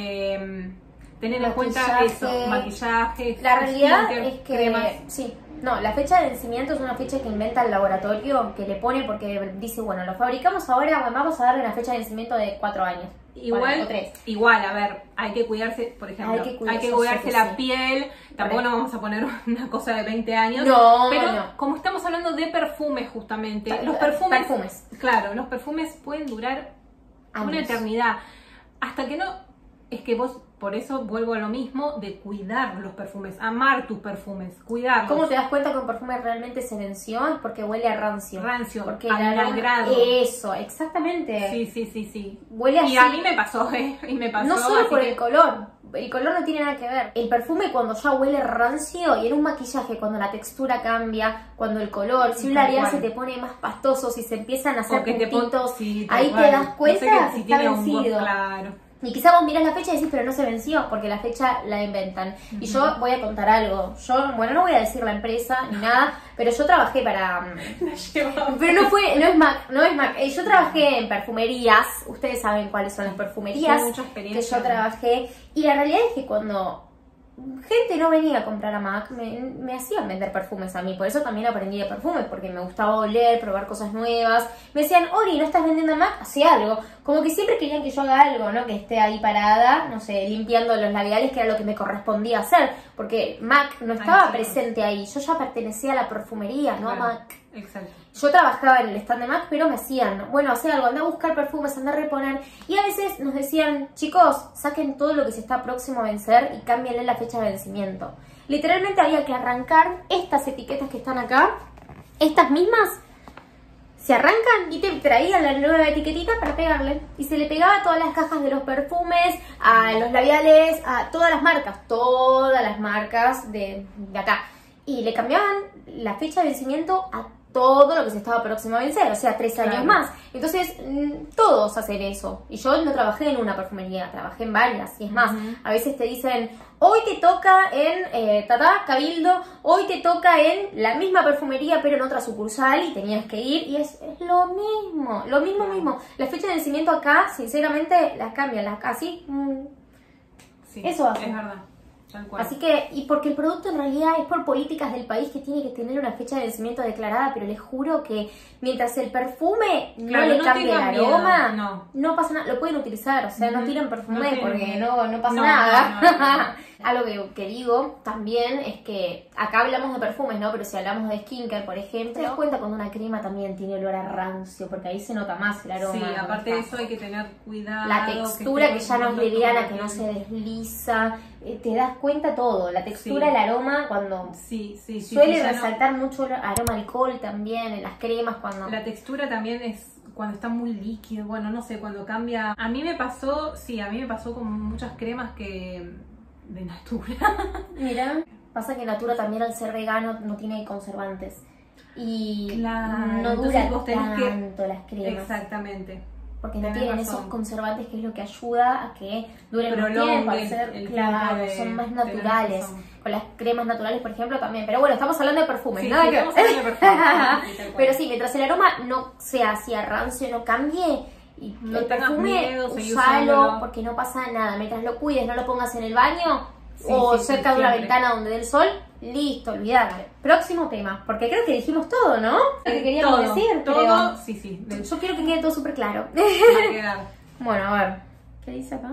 tener en cuenta eso, maquillaje. La realidad es que... cremas. Sí. No, la fecha de vencimiento es una fecha que inventa el laboratorio, que le pone porque dice, bueno, lo fabricamos ahora, bueno, vamos a darle una fecha de vencimiento de 4 años. Igual, o 3. Igual, a ver, hay que cuidarse, por ejemplo, hay que cuidarse la piel, tampoco nos vamos a poner una cosa de 20 años, pero como estamos hablando de perfumes justamente, los perfumes, claro, los perfumes pueden durar una eternidad, hasta que no, es que vos, por eso vuelvo a lo mismo de cuidar los perfumes, amar tus perfumes, cuidarlos. ¿Cómo te das cuenta que un perfume realmente se venció? Es porque huele a rancio. Porque grado. Eso, exactamente. Sí. Huele así. Y a mí me pasó, y me pasó. No solo por el color no tiene nada que ver. El perfume cuando ya huele rancio y en un maquillaje cuando la textura cambia, cuando el color, si un labial se te pone más pastoso, si se empiezan a hacer puntitos, ahí te das cuenta que está vencido. Claro. Y quizá vos mirás la fecha y decís, pero no se venció, porque la fecha la inventan. Y yo voy a contar algo. Yo, bueno, no voy a decir la empresa ni nada, pero yo trabajé para... pero no es Mac. Yo trabajé en perfumerías. Ustedes saben cuáles son las perfumerías que yo trabajé. Y la realidad es que cuando gente no venía a comprar a Mac, me hacían vender perfumes a mí. Por eso también aprendí de perfumes, porque me gustaba oler, probar cosas nuevas. Me decían, Ori, ¿no estás vendiendo a Mac? Hacé algo. Como que siempre querían que yo haga algo, ¿no? Que esté ahí parada, no sé, limpiando los labiales, que era lo que me correspondía hacer. Porque Mac no estaba presente ahí. Yo ya pertenecía a la perfumería, no a Mac. Exacto. Yo trabajaba en el stand de Mac, pero me hacían, bueno, hacer algo, anda a buscar perfumes, anda a reponer. Y a veces nos decían, chicos, saquen todo lo que se está próximo a vencer y cámbienle la fecha de vencimiento. Literalmente había que arrancar estas etiquetas que están acá, estas mismas, se arrancan y te traían la nueva etiquetita para pegarle. Y se le pegaba a todas las cajas de los perfumes, a los labiales, a todas las marcas de acá. Y le cambiaban la fecha de vencimiento a todo lo que se estaba próximo a vencer, o sea, 3 años más. Entonces, todos hacen eso. Y yo no trabajé en una perfumería, trabajé en varias. Y es más, a veces te dicen, hoy te toca en Cabildo, hoy te toca en la misma perfumería, pero en otra sucursal, y tenías que ir, y es lo mismo, mismo. La fecha de vencimiento acá, sinceramente, las cambian, así. Sí, eso hace. Es verdad. Así que, y porque el producto en realidad es por políticas del país que tiene que tener una fecha de vencimiento declarada, pero les juro que mientras el perfume no le cambie el aroma, no pasa nada, lo pueden utilizar, o sea, no tiren perfume porque no pasa nada. Algo que digo también es que acá hablamos de perfumes, ¿no? Pero si hablamos de skincare, por ejemplo, te das cuenta cuando una crema también tiene olor a rancio, porque ahí se nota más el aroma. Sí, aparte de eso hay que tener cuidado. La textura que ya no es liviana, que no se desliza, te das cuenta todo, la textura, el aroma, cuando suele resaltar mucho el aroma alcohol también en las cremas, cuando... La textura también es cuando está muy líquido, bueno, no sé, cuando cambia... A mí me pasó con muchas cremas que... de Natura. Mira, pasa que Natura también al ser vegano no tiene conservantes y no dura tanto las cremas. Exactamente. porque no Tenés tienen razón. esos conservantes que es lo que ayuda a que duren más Prolongue tiempo, al ser, el claro, tiempo de- son más tenés naturales. razón. Con las cremas naturales, por ejemplo, también. Pero bueno, estamos hablando de perfumes, Sí, nada sí, que estamos hablando de perfumes, sí, tal cual. Pero sí, mientras el aroma no sea así a rancio, no cambie, y No el tengas perfume, miedo, seguí usalo, usándolo. porque no pasa nada. Mientras lo cuides, no lo pongas en el baño Sí, o sí, sí, cerca de una siempre. ventana donde dé el sol, listo, olvidate. Próximo tema, porque creo que dijimos todo, ¿no? Lo que queríamos Todo, decir, todo, creo. sí, sí. Yo quiero que quede todo súper claro. Va a quedar. Bueno, a ver. ¿Qué dice acá?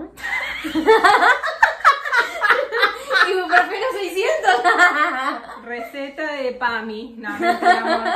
Ibuprofeno 600. Receta de PAMI. No, mentira, amor.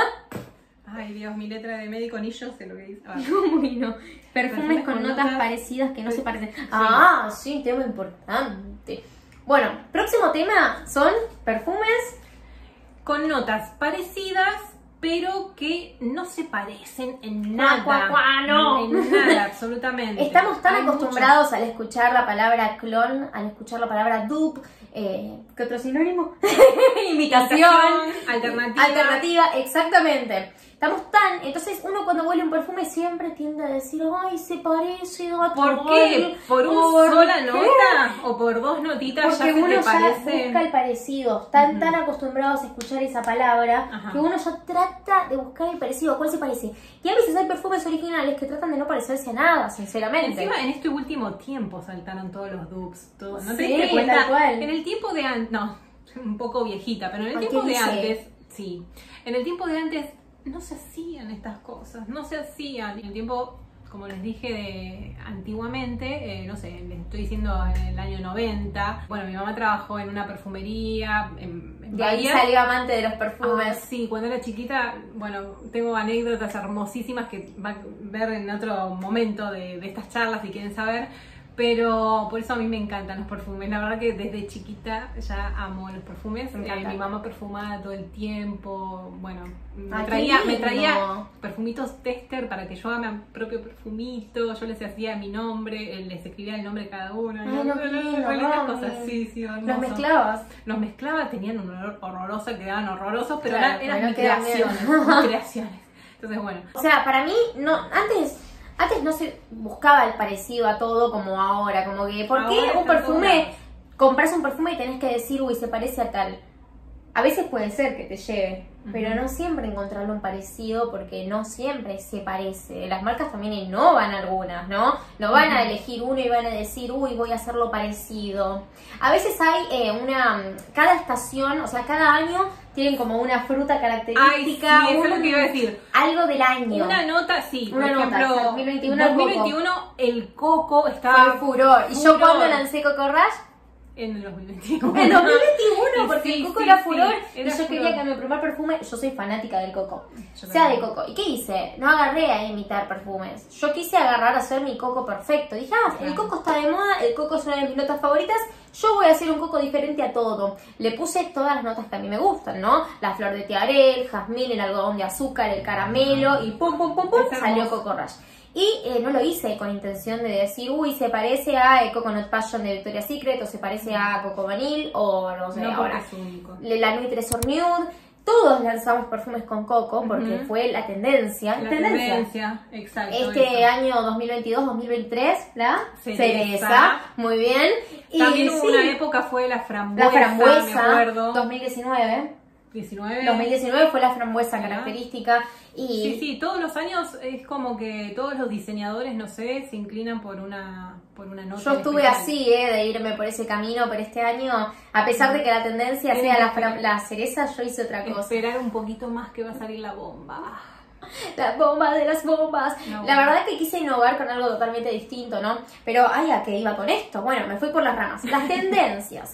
Ay, Dios, mi letra de médico ni yo sé lo que dice. Ah, Bueno, perfumes con notas parecidas que no se parecen. Ah, sí, tema importante. Bueno, próximo tema son perfumes. con notas parecidas, pero que no se parecen en nada. No. En nada, absolutamente. Estamos tan Hay acostumbrados al escuchar la palabra clon, al escuchar la palabra dupe, ¿qué otro sinónimo? Imitación, alternativa. alternativa, exactamente. Estamos tan, entonces uno cuando huele un perfume siempre tiende a decir, ay, se parece a ¿Por tal". qué? ¿Por una sola qué? nota? ¿O por dos notitas Porque ya se uno te ya parece? busca el parecido, están tan acostumbrados a escuchar esa palabra Ajá. que uno ya trata de buscar el parecido, ¿cuál se parece? Y a veces hay perfumes originales que tratan de no parecerse a nada, sinceramente. Encima en este último tiempo saltaron todos los dupes, todo. ¿No te Sí, diste cuenta? tal cual. En el tiempo de antes, no, un poco viejita, pero en el ¿Por qué tiempo de dice? antes, sí. En el tiempo de antes no se hacían estas cosas, no se hacían. En el tiempo, como les dije, de antiguamente, no sé, les estoy diciendo en el año 90. Bueno, mi mamá trabajó en una perfumería en De ahí Bahía. salió amante de los Ah, perfumes. sí, cuando era chiquita, bueno, tengo anécdotas hermosísimas que van a ver en otro momento de estas charlas si quieren saber, pero por eso a mí me encantan los perfumes. La verdad que desde chiquita ya amo los perfumes. Me encanta. Mi mamá perfumaba todo el tiempo, bueno, Ay, me qué traía lindo. perfumitos tester para que yo haga mi propio perfumito, yo les hacía mi nombre, les escribía el nombre de cada uno. Ay, no, qué lindo, re lindas Romy. cosas, sí, Los hermoso. mezclabas. Los mezclaba, tenían un olor horroroso, quedaban horrorosos, pero Claro, eran pero mis no quedan bien. creaciones, mis creaciones. Entonces, bueno. O sea, para mí, no, antes no se buscaba el parecido a todo como ahora. Como que, ¿por qué Ahora un está perfume, todo. compras un perfume y tenés que decir, uy, se parece a tal? A veces puede ser que te lleve, pero no siempre encontrarle un parecido porque no siempre se parece. Las marcas también innovan algunas, ¿no? No van a elegir uno y van a decir, uy, voy a hacerlo parecido. A veces hay cada estación, o sea, cada año tienen como una fruta característica. Ay, sí, eso es lo que iba a decir. Algo del año. Una nota, sí. Una por nota, ejemplo, o sea, 2021 el 2021 el coco Fue estaba furor. Y yo cuando lancé Coco Rush, en el 2021. en 2021, porque Sí, el coco sí, era sí, furor era y yo quería furor. que mi primer perfume, yo soy fanática del coco, Yo sea de también. coco. ¿Y qué hice? No agarré a imitar perfumes. Yo quise agarrar a hacer mi coco perfecto. Dije, el coco está de moda, el coco es una de mis notas favoritas, yo voy a hacer un coco diferente a todo. Le puse todas las notas que a mí me gustan, ¿no? La flor de tiaré, el jazmín, el algodón de azúcar, el caramelo y pum, pum, pum, pum, Es salió hermoso. Coco Rush. Y no lo hice con intención de decir, uy, se parece a Coconut Passion de Victoria's Secret, o se parece a Coco Vanille, o no sé, No, porque ahora es único. la Nuit Tresor Nude. Todos lanzamos perfumes con coco porque fue la tendencia. La tendencia, exacto. Este eso. año 2022-2023, la Cereza. Muy bien. También y hubo sí, una época fue la la frambuesa, frambuesa, me acuerdo. 2019. 19. 2019 fue la frambuesa Mirá. característica. Y Sí, sí, todos los años es como que todos los diseñadores, no sé, se inclinan por una nota. yo estuve especial. así, de irme por ese camino, pero este año, a pesar de que la tendencia Tienen sea que la cereza, yo hice otra cosa. Esperar un poquito más que va a salir la bomba. La bomba de las bombas. No. La verdad que quise innovar con algo totalmente distinto, ¿no? Pero, ay, ¿a qué iba con esto? Bueno, me fui por las ramas. Las tendencias.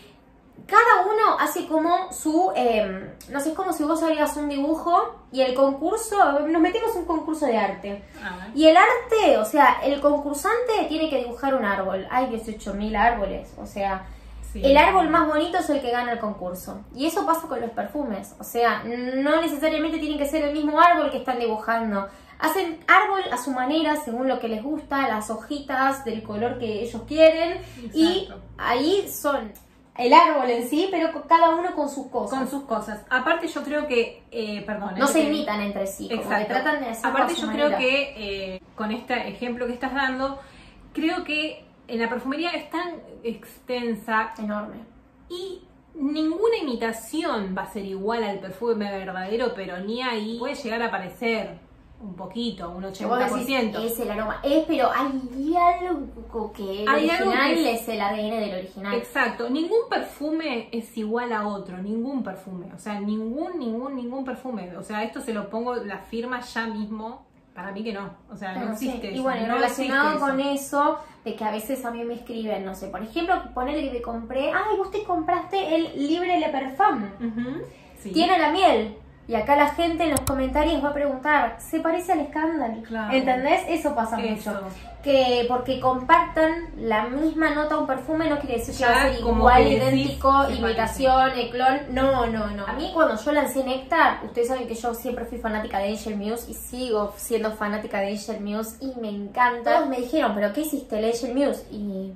Cada uno hace como su, no sé, es como si vos harías un dibujo y el concurso, nos metimos en un concurso de arte. A ver. Y el arte, o sea, el concursante tiene que dibujar un árbol. Hay 18.000 árboles, o sea, Sí. el árbol más bonito es el que gana el concurso. Y eso pasa con los perfumes, o sea, no necesariamente tienen que ser el mismo árbol que están dibujando. Hacen árbol a su manera, según lo que les gusta, las hojitas del color que ellos quieren. Y Exacto. ahí son el árbol en sí, pero cada uno con sus cosas. Con sus cosas. Aparte yo creo que, no se imitan entre sí, como que tratan de hacer. Aparte yo creo que con este ejemplo que estás dando, creo que en la perfumería es tan extensa, enorme, y ninguna imitación va a ser igual al perfume verdadero, pero ni ahí puede llegar a parecer un poquito, un 80%. Es el aroma, pero hay algo que el original es el ADN del original. Exacto, ningún perfume es igual a otro, ningún perfume, o sea, ningún perfume, o sea, esto se lo pongo la firma ya mismo, para mí que no, o sea, no existe eso. Y bueno, no relacionado con eso, de que a veces a mí me escriben, no sé, por ejemplo, ponele que te compré, ay, vos te compraste el Libre Le Parfum, sí. Tiene la miel. Y acá la gente en los comentarios va a preguntar, ¿se parece al Scandal? Claro. ¿Entendés? Eso pasa mucho. Que porque compartan la misma nota un perfume no quiere decir que va a ser igual, idéntico, imitación, el clon. No. A mí cuando yo lancé Néctar, ustedes saben que yo siempre fui fanática de Angel Muse y sigo siendo fanática de Angel Muse y me encanta. Todos me dijeron, ¿pero qué hiciste el Angel Muse? Y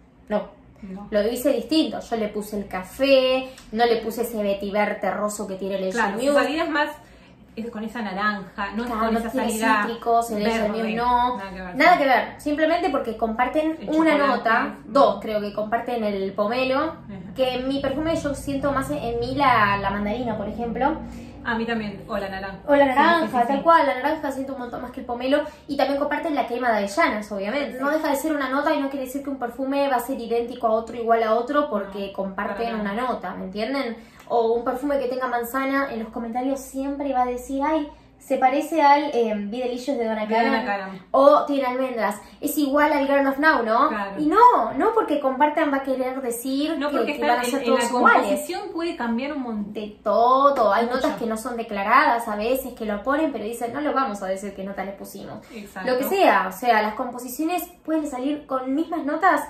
no. Lo hice distinto, yo le puse el café, no le puse ese vetiver terroso que tiene el Angel Muse. Su salida es más con esa naranja, no es con esa salida cítricos, el Angel Muse no, nada que ver, simplemente porque comparten una nota, dos creo que comparten el pomelo, que en mi perfume yo siento más en mí la mandarina, por ejemplo. A mí también, o la naranja. O la naranja, tal cual, la naranja siento un montón más que el pomelo. Y también comparten la crema de avellanas, obviamente. No deja de ser una nota y no quiere decir que un perfume va a ser idéntico a otro, igual a otro, porque comparten una nota, ¿me entienden? O un perfume que tenga manzana, en los comentarios siempre va a decir, ay, se parece al Be Delicious de Donna Karan, o tiene almendras, es igual al Girl of Now, ¿no? Claro. Y no porque compartan va a querer decir que van a ser todos iguales. La composición puede cambiar un montón. De todo, hay notas que no son declaradas a veces, que lo ponen, pero dicen, no lo vamos a decir qué nota le pusimos. Exacto. Lo que sea, o sea, las composiciones pueden salir con mismas notas,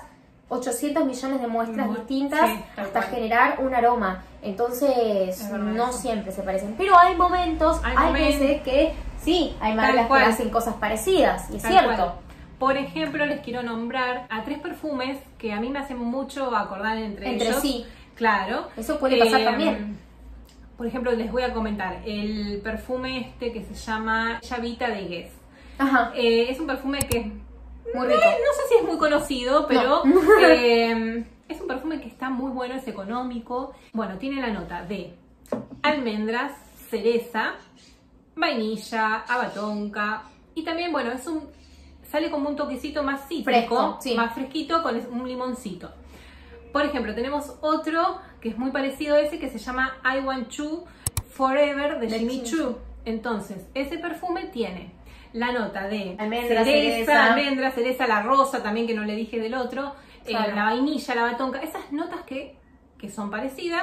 800 millones de muestras distintas hasta generar un aroma. Entonces, no siempre se parecen. Pero hay momentos, hay veces que sí, hay marcas que hacen cosas parecidas, y es cierto. Por ejemplo, les quiero nombrar a 3 perfumes que a mí me hacen mucho acordar entre ellos. Sí. Claro. Eso puede pasar también. Por ejemplo, les voy a comentar el perfume este que se llama Chavita de Guess. Ajá. Es un perfume que muy rico. No sé si es muy conocido, pero es un perfume que está muy bueno, es económico. Bueno, tiene la nota de almendras, cereza, vainilla, abatonca y también, bueno, sale como un toquecito más cítrico, más fresquito con un limoncito. Por ejemplo, tenemos otro que es muy parecido a ese que se llama I Want You Forever de Jimmy Choo. Entonces, ese perfume tiene la nota de almendra, cereza, la rosa también que no le dije del otro, la vainilla, la batonca, esas notas que son parecidas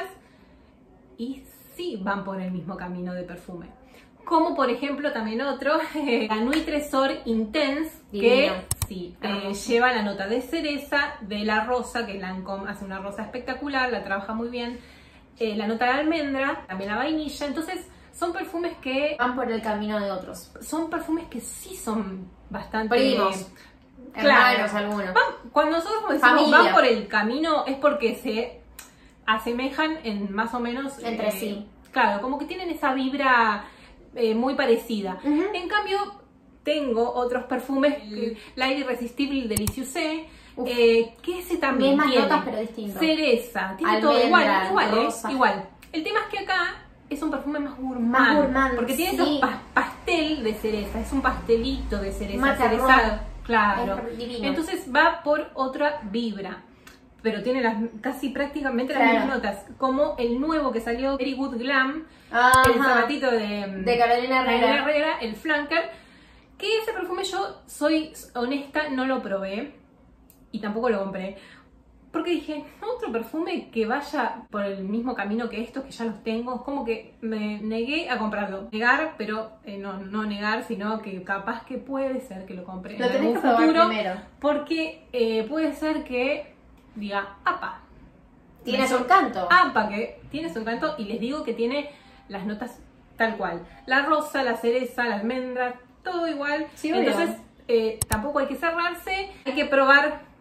y sí van por el mismo camino de perfume. Como por ejemplo también otro, la Nuit Tresor Intense, que lleva la nota de cereza, de la rosa, que Lancôme hace una rosa espectacular, la trabaja muy bien, la nota de almendra, también la vainilla, entonces son perfumes que van por el camino de otros. Son perfumes que sí son bastante primos, hermanos algunos. Cuando nosotros decimos van por el camino es porque se asemejan en más o menos entre sí. Claro, como que tienen esa vibra muy parecida. En cambio, tengo otros perfumes, la Irresistible Delicieux, que ese también mismas tiene notas pero distintas. Cereza, tiene todo igual. El tema es que acá es un perfume más gourmand, porque tiene esos pastel de cereza, es un pastelito de cereza cerezado, claro. Entonces va por otra vibra, pero tiene casi prácticamente las mismas notas, como el nuevo que salió, Very Good Glam, el zapatito de Carolina Herrera, el Flanker, que ese perfume yo soy honesta, no lo probé y tampoco lo compré. Porque dije, otro perfume que vaya por el mismo camino que estos, que ya los tengo, es como que me negué a comprarlo. Negar, pero no negar, sino que capaz que puede ser que lo compre en algún futuro. Porque puede ser que diga, apa. Tiene su encanto. Apa, que tiene su encanto y les digo que tiene las notas tal cual. La rosa, la cereza, la almendra, todo igual. Sí, entonces tampoco hay que cerrarse, hay que probar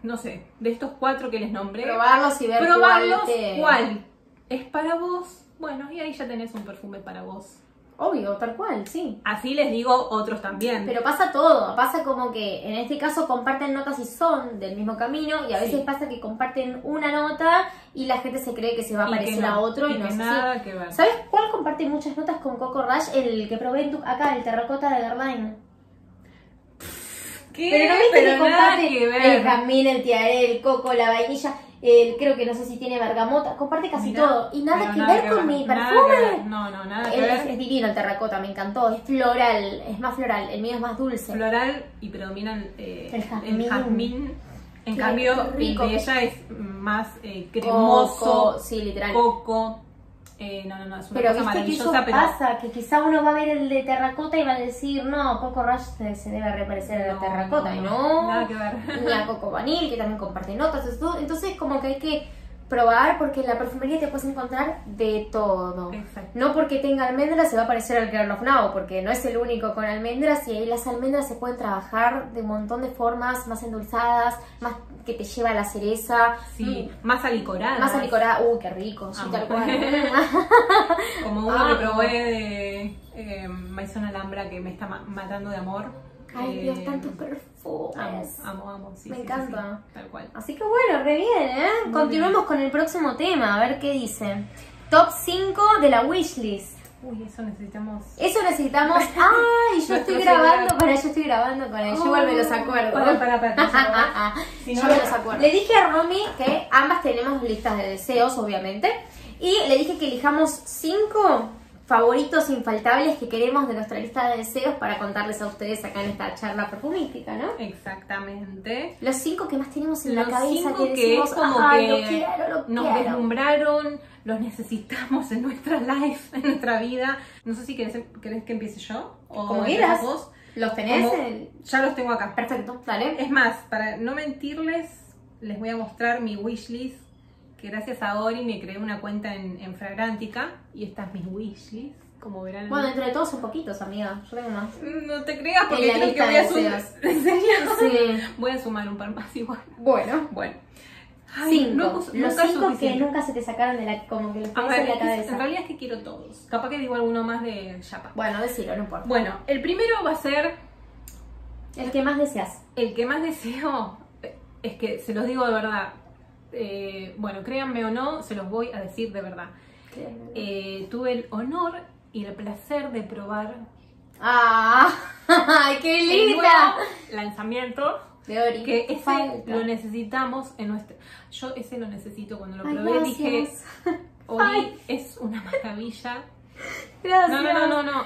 no sé, de estos 4 que les nombré, Probarlos y ver cuál es para vos. Bueno, y ahí ya tenés un perfume para vos. Obvio, tal cual, sí. Así les digo otros también. Pero pasa todo, pasa como que en este caso comparten notas y son del mismo camino y a veces pasa que comparten una nota y la gente se cree que se va a parecer a otro y no es nada así. Que ver. ¿Sabes cuál comparte muchas notas con Coco Rush? El que probé acá, el terracota de Guerlain. ¿Qué? Pero no viste que comparte que ver. el jazmín, el tiaré, el coco, la vainilla, creo que no sé si tiene bergamota, comparte casi todo. Y nada que ver con mi perfume. Nada que ver. Es divino el terracota, me encantó, es floral, es más floral, el mío es más dulce. Floral y predomina el jazmín. En Qué cambio, rico. el de ella es más cremoso. Coco, sí, literal. Coco. Es una pero cosa maravillosa, pero pasa que quizá uno va a ver el de terracota y va a decir, no, Coco Rush se debe reparecer a la terracota, y no, nada que ver. La Coco Vanille, que también comparte notas, entonces como que hay que probar, porque en la perfumería te puedes encontrar de todo. Exacto. No porque tenga almendras se va a parecer al Girl of Now, porque no es el único con almendras, y ahí las almendras se pueden trabajar de un montón de formas, más endulzadas, más que te lleva a la cereza. Sí, más alicorada. Más alicorada, qué rico, sí, tal cual. Como uno que probé de Maison Alhambra, que me está matando de amor. Ay, Dios, tantos perfumes. Amo, sí. Me encanta. Sí, tal cual. Así que bueno, re bien, ¿eh? Continuemos con el próximo tema, a ver qué dice. Top 5 de la wishlist. Uy, eso necesitamos. Ay, yo estoy grabando con él. Yo igual me los acuerdo. Para. Yo me los acuerdo. Le dije a Romy que ambas tenemos listas de deseos, obviamente. Y le dije que elijamos 5 favoritos infaltables que queremos de nuestra lista de deseos para contarles a ustedes acá en esta charla perfumística, ¿no? Exactamente. Los 5 que más tenemos en la Los cabeza 5 que decimos, es como ay, que nos deslumbraron, los necesitamos en nuestra life, en nuestra vida. No sé si querés que empiece yo o como quieras. Vos. ¿Los tenés? Ya los tengo acá. Perfecto, dale. Es más, para no mentirles, les voy a mostrar mi wishlist, que gracias a Ori me creé una cuenta en Fragrantica y esta es mi wishlist, como verán. Bueno, entre todos son poquitos, amiga. Yo tengo más. No te creas porque en la creo que voy a sumar. ¿En serio? Sí. Voy a sumar un par más igual. Bueno. Ay, 5. Los 5 que nunca se te sacaron de la, como que los tenés en la cabeza. En realidad es que quiero todos. Capaz que digo alguno más de Yapa. Bueno, decilo, no importa. Bueno, el primero va a ser el que más deseas. El que más deseo es que se los digo de verdad. Bueno, créanme o no, se los voy a decir de verdad. Tuve el honor y el placer de probar ¡ay, qué linda! el nuevo lanzamiento de Ori. Que ese lo necesitamos en nuestro... Yo ese lo necesito. Cuando lo probé gracias. Dije, Ori es una maravilla. Gracias. No.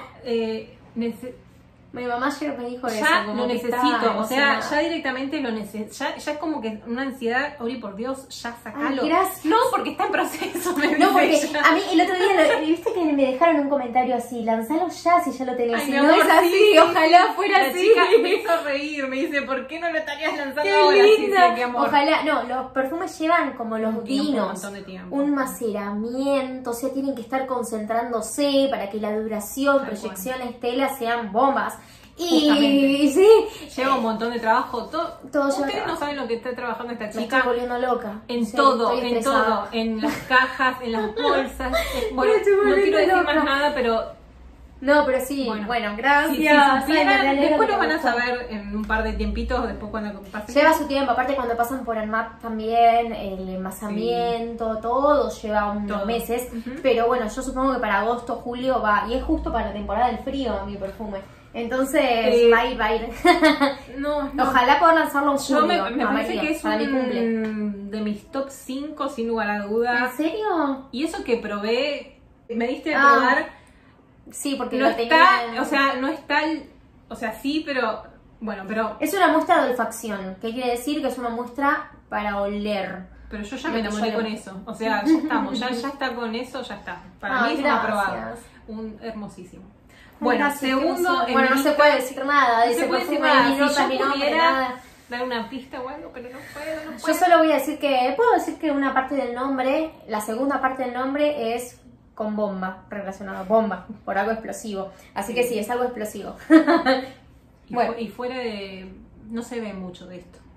Mi mamá ayer me dijo eso. Ya como lo que necesito, o sea, ya directamente lo necesito. Ya es como que una ansiedad, Ori, por Dios, ya sacalo. Ay, gracias. No, porque está en proceso, me No, porque ella. a mí el otro día, viste que me dejaron un comentario así, lanzalo ya si ya lo tenés. Ay, si mi no amor, es así, sí. ojalá fuera La así. chica me hizo reír, me dice, ¿por qué no lo estarías lanzando Qué ahora? linda. Sí, qué amor. Ojalá, no, los perfumes llevan como los vinos, un montón de tiempo. Un maceramiento, o sea, tienen que estar concentrándose para que la duración, Tal proyección, cual. estela sean bombas. Justamente. Y sí, lleva un montón de trabajo. Todo ustedes no saben lo que está trabajando esta me chica. estoy volviendo loca. En Sí, todo, estoy en estresada. todo, en las cajas, en las bolsas. Bueno, Me estoy no quiero decir volviendo más loca. nada, pero No, pero sí, bueno, gracias. si Ay, supieran, me alegro después que lo te van a gustó. saber en un par de tiempitos, después cuando pase. Lleva su tiempo, aparte cuando pasan por ANMAP también, el envasamiento, todo lleva unos meses. Pero bueno, yo supongo que para agosto, julio va, y es justo para la temporada del frío mi perfume. Entonces va a ir. No. Ojalá poder lanzarlo en julio. Me parece María, que es para mi cumple. de mis top 5 sin lugar a dudas. ¿En serio? Y eso que probé, me diste a probar. Sí, porque No lo está, tenía. o sea, no está, o sea, sí, pero bueno, pero Es una muestra de olfacción, que quiere decir que es una muestra para oler. Pero yo ya me enamoré con eso. O sea, ya estamos, ya está con eso, ya está. Para mí es una aprobada. Hermosísimo. Bueno, Gracias, segundo. bueno, no se puede decir nada. No Dice se puede decir perfume, nada. ni Si nota, yo ni nombre, pudiera nada. dar una pista o algo, pero no puedo. Yo solo voy a decir que, puedo decir que una parte del nombre, la segunda parte del nombre es con bomba, relacionado, bomba, por algo explosivo. Así que sí, es algo explosivo. Bueno. Y fuera de, no se ve mucho de esto.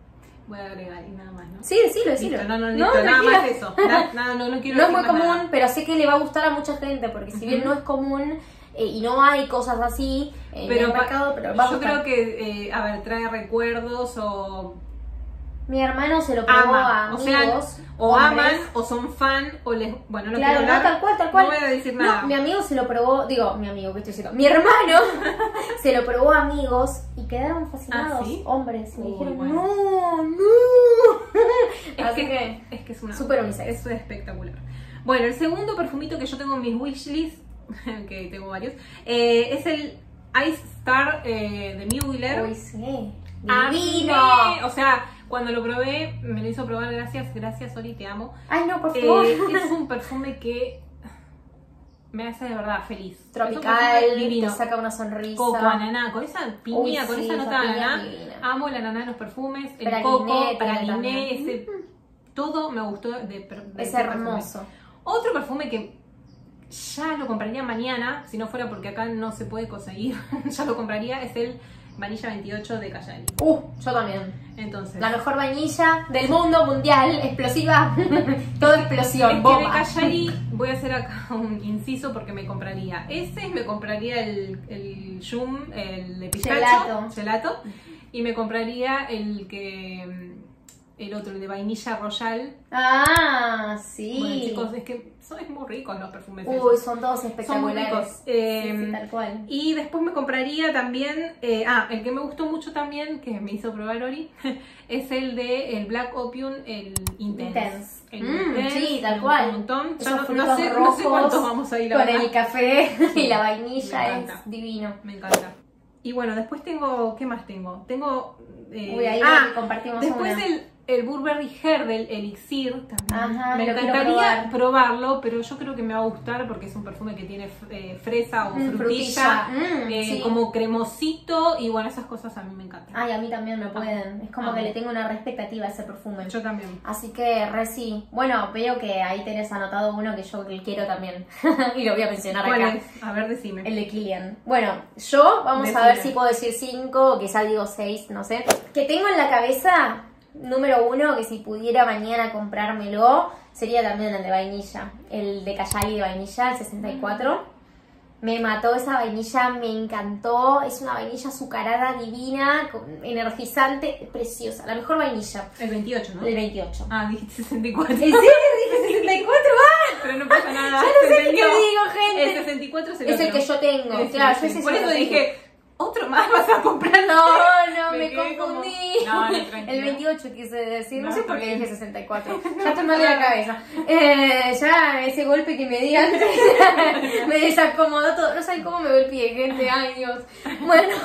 voy a agregar y nada más, ¿no? Sí, decilo. Listo, no, nada más eso. No quiero No es decir muy más común, nada. pero sé que le va a gustar a mucha gente, porque si bien no es común y no hay cosas así en el mercado, pero va a yo gustar. creo que, a ver, trae recuerdos o Mi hermano se lo probó a ama, amigos. o hombres. aman, o son fan, o les... Bueno, no Claro, quiero no, hablar, tal cual. no voy a decir nada. No, mi amigo se lo probó, mi amigo, ¿qué estoy diciendo? Mi hermano se lo probó a amigos y quedaron fascinados, ¿Ah, sí? hombres. Me Uy, dijeron, bueno. no. Así que es que es una... súper unisex. Eso es espectacular. Bueno, el segundo perfumito que yo tengo en mis wishlist, que tengo varios, es el Ice Star de Mugler. Uy, sí. A mí Divino. o sea, cuando lo probé, me lo hizo probar, gracias Oli, te amo. Ay, no, por favor. Es un perfume que me hace de verdad feliz. Tropical, Es un perfume divino. te saca una sonrisa. Coco, ananá, con esa piña, Uy, con sí, esa esa nota de piña ananá. divina. Amo el ananá en los perfumes, el Praliné coco, tiene praliné, también. ese... Todo me gustó de Es ese perfume. hermoso. Otro perfume que ya lo compraría mañana, si no fuera porque acá no se puede conseguir, ya lo compraría, es el Vanilla 28 de Cayali. Yo también. Entonces, La mejor vainilla del mundo mundial, explosiva, toda explosión, es que de bomba. Cayali voy a hacer acá un inciso porque me compraría ese, me compraría el Yum, el de pistacho, gelato, y me compraría el otro, el de vainilla royal. Ah, sí. Bueno, chicos, es que son muy ricos los perfumes. Uy, esos. son todos espectaculares. Son muy ricos. Sí, tal cual. Y después me compraría también, el que me gustó mucho también, que me hizo probar Ori, es el de el Black Opium, el Intense. El Intense, sí, tal me cual. gustó un montón. Ya Esos no frutos sé rojos cuántos vamos a ir con ahora. el café y la Me vainilla, encanta. es divino. Me encanta. Y bueno, después tengo, ¿qué más tengo? Tengo... Uy, ahí compartimos después una. el Burberry Hair del Elixir también. Ajá, me lo quiero encantaría probarlo, pero yo creo que me va a gustar porque es un perfume que tiene fresa o frutilla, sí. como cremosito, y bueno, esas cosas a mí me encantan. Ay, a mí también me pueden. Es como que le tengo una expectativa a ese perfume. Yo también. Así que, sí. Bueno, veo que ahí tenés anotado uno que yo quiero también. Y lo voy a mencionar ¿Cuál acá. es? A ver, decime. El de Kilian. Bueno, yo vamos Decime. a ver si puedo decir 5, quizás digo 6, no sé. Que tengo en la cabeza, número 1, que si pudiera mañana comprármelo, sería también el de vainilla. El de Cayali de vainilla, el 64. Me mató esa vainilla, me encantó. Es una vainilla azucarada, divina, energizante, preciosa. La mejor vainilla. El 28, ¿no? El 28. Ah, dijiste 64. ¿En serio dije 64? ¡Ah! Pero no pasa nada. Ya no sé se qué te entendió. digo, gente. El 64 Es el que yo tengo. Es Claro, el- yo ese por sí eso lo tengo. dije, ¿otro más vas a comprar? No, me quedé confundí. como- No, no, tranquila. El 28 quise decir, no, No, sé está por qué bien. dije 64. Ya estoy mal de la cabeza. Ya ese golpe que me di antes me desacomodó todo. No saben cómo me golpeé, gente. Ay, Dios. Bueno.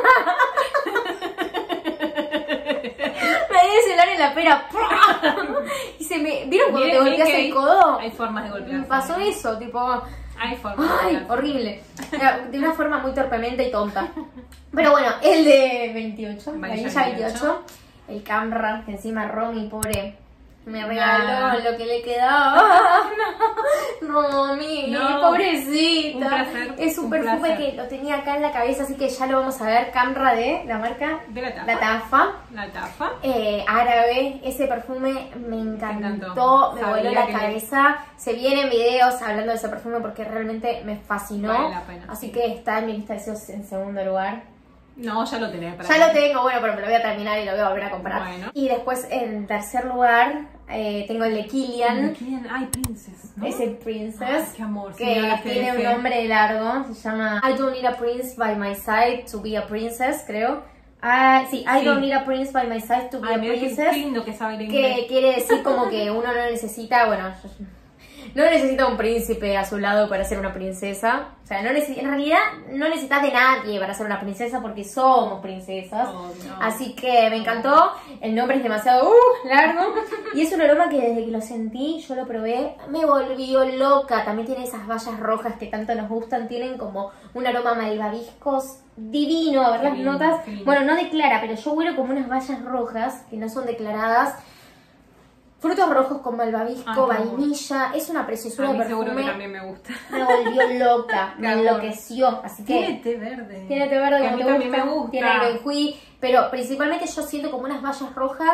Me di el celular en la pera. Y se me... ¿Vieron cuando te Bien, golpeas que el codo? Hay formas de golpear. Me pasó eso, tipo... Hay formas de Ay, golpear. horrible. De una forma muy torpemente y tonta. Pero bueno, el de 28, vainilla 28, el Camra, que encima Romy, pobre, me regaló lo que le quedaba. Romy, No, pobrecita. un placer, Es un un perfume placer. que lo tenía acá en la cabeza, así que ya lo vamos a ver. Camra de la marca De la tapa. La Tafa. La tapa. Árabe, ese perfume me encantó, encantó. me Sabía voló la que- cabeza. Se vienen videos hablando de ese perfume porque realmente me fascinó. Vale la pena, Así sí. que está en mi lista de deseos en segundo lugar. No, ya lo tenés. Ya lo tengo, bueno, pero me lo voy a terminar y lo voy a volver a comprar. Bueno. Y después en tercer lugar tengo el de Kilian, Ay, Princess, ¿no? ese Princess. Ay, qué amor. Que señora tiene un Fefe. nombre largo, se llama I don't need a prince by my side to be a princess, creo. Sí, I Sí. don't need a prince by my side to be Ay, a mira qué princess. lindo que sabe el Que inglés. quiere decir como que uno no necesita, bueno, no necesita un príncipe a su lado para ser una princesa. O sea, en realidad no necesitas de nadie para ser una princesa porque somos princesas. Oh, no. Así que me encantó. El nombre es demasiado largo. Y es un aroma que desde que lo sentí, yo lo probé, me volvió loca. También tiene esas bayas rojas que tanto nos gustan. Tienen como un aroma malvaviscos divino. A ver las Divino, notas. qué lindo. Bueno, no declara, pero yo huelo como unas bayas rojas que no son declaradas. Frutos rojos con malvavisco, Ay, qué vainilla. Es una preciosura A de mí seguro que perfume. también me gusta. Me volvió loca, Qué me amor. enloqueció. Así Tiene que té verde. tiene té verde Que a como mí te también gusta, me gusta. tiene arenjuí, pero principalmente yo siento como unas bayas rojas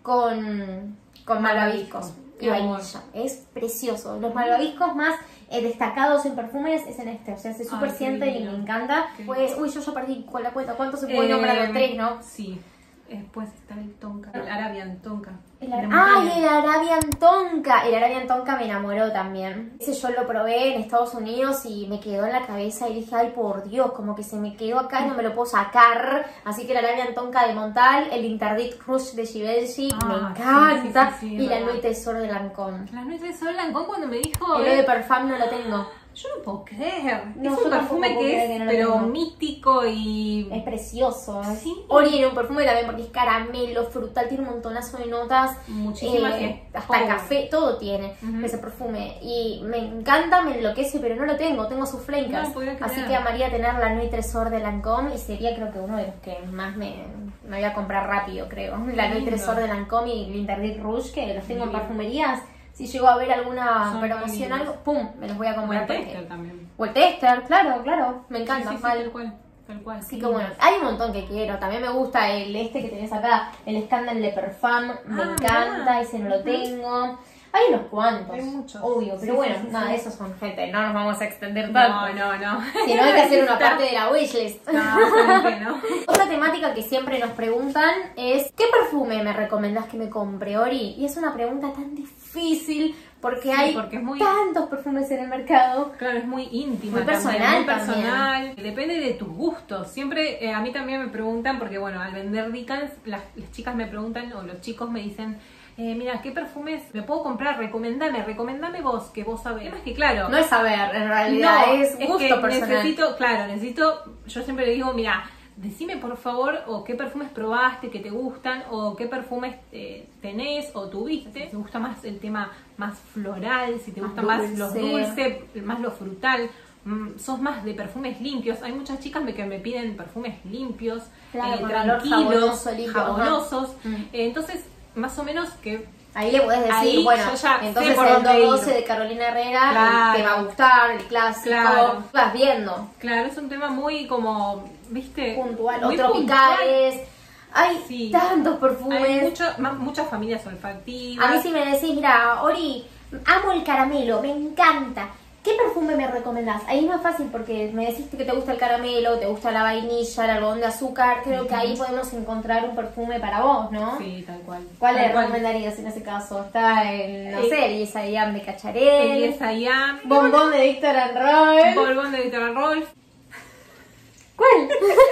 con malvaviscos y vainilla. Es precioso. Los malvaviscos más destacados en perfumes es en este. O sea, se súper siente y me encanta. Pues, uy, yo ya perdí con la cuenta. ¿Cuántos se puede nombrar? Los 3, ¿no? Sí. Después está el Tonka, el Arabian Tonka. El Arabian Tonka. El Arabian Tonka me enamoró también. Ese yo lo probé en Estados Unidos y me quedó en la cabeza y dije, ay por Dios, como que se me quedó acá y no me lo puedo sacar. Así que el Arabian Tonka de Montal, el Interdit Rouge de Givenchy, me encanta. Y la Nuit Trésor de Lancôme. La Nuit Trésor de Lancôme cuando me dijo... El Eau de Parfum no lo tengo. Yo no puedo creer. No, es un perfume que es, pero místico y... Es precioso. Sí. Ori era un perfume también porque es caramelo, frutal, tiene un montonazo de notas. Muchísimas. Hasta café, todo tiene ese perfume. Y me encanta, me enloquece, pero no lo tengo. Tengo sus flankers. Así que amaría tener la Nuit Trésor de Lancôme y sería creo que uno de los que más me voy a comprar rápido, creo. La Nuit Trésor de Lancôme y el Interdit Rouge, que los tengo en perfumerías. Si llego a ver alguna promoción o algo, ¡pum! Me los voy a comprar. O el tester también. O el tester, claro. Me encanta. Sí, tal cual. Así que bueno, hay un montón que quiero. También me gusta el que tenés acá, el Scandal de Parfum. Me encanta, ese no lo tengo. Hay unos cuantos. Hay muchos. Obvio, pero bueno, nada, esos son gente. No nos vamos a extender tanto. No. Si no, hay que hacer una parte de la wishlist. No. Otra temática que siempre nos preguntan es ¿qué perfume me recomendás que me compre, Ori? Y es una pregunta tan difícil porque hay tantos perfumes en el mercado. Claro, es muy íntima. Muy personal. Muy personal. Depende de tus gustos. Siempre a mí también me preguntan, porque bueno, al vender Dicans, las chicas me preguntan, o los chicos me dicen, mira, ¿qué perfumes me puedo comprar? Recomendame vos, que vos sabés. Es que claro. No es saber, en realidad, es gusto que personal. Necesito, yo siempre le digo, mira, decime por favor, o qué perfumes probaste que te gustan, o qué perfumes tenés o tuviste. Si te gusta más el tema más floral, si te gusta más lo dulce, más lo frutal. Sos más de perfumes limpios. Hay muchas chicas que me piden perfumes limpios, tranquilos, jabonosos. Entonces, más o menos que... Ahí le podés decir, bueno, entonces el 212 de Carolina Herrera te va a gustar, el clásico. Vas viendo. Claro, es un tema muy como, ¿viste? Puntual. Muy o tropicales. Hay tantos perfumes. Hay muchas familias olfativas. A mí si me decís, mira, Ori, amo el caramelo, me encanta. ¿Qué perfume me recomendás? Ahí es más fácil porque me decís que te gusta el caramelo, te gusta la vainilla, el algodón de azúcar. Creo que ahí podemos encontrar un perfume para vos, ¿no? Sí, tal cual. ¿Cuál le recomendarías en ese caso? Está el, no sé, el Yes I Am de Cacharel. El Yes I Am. Bombón de Viktor and Rolf. Bombón de Viktor and Rolf. ¿Cuál?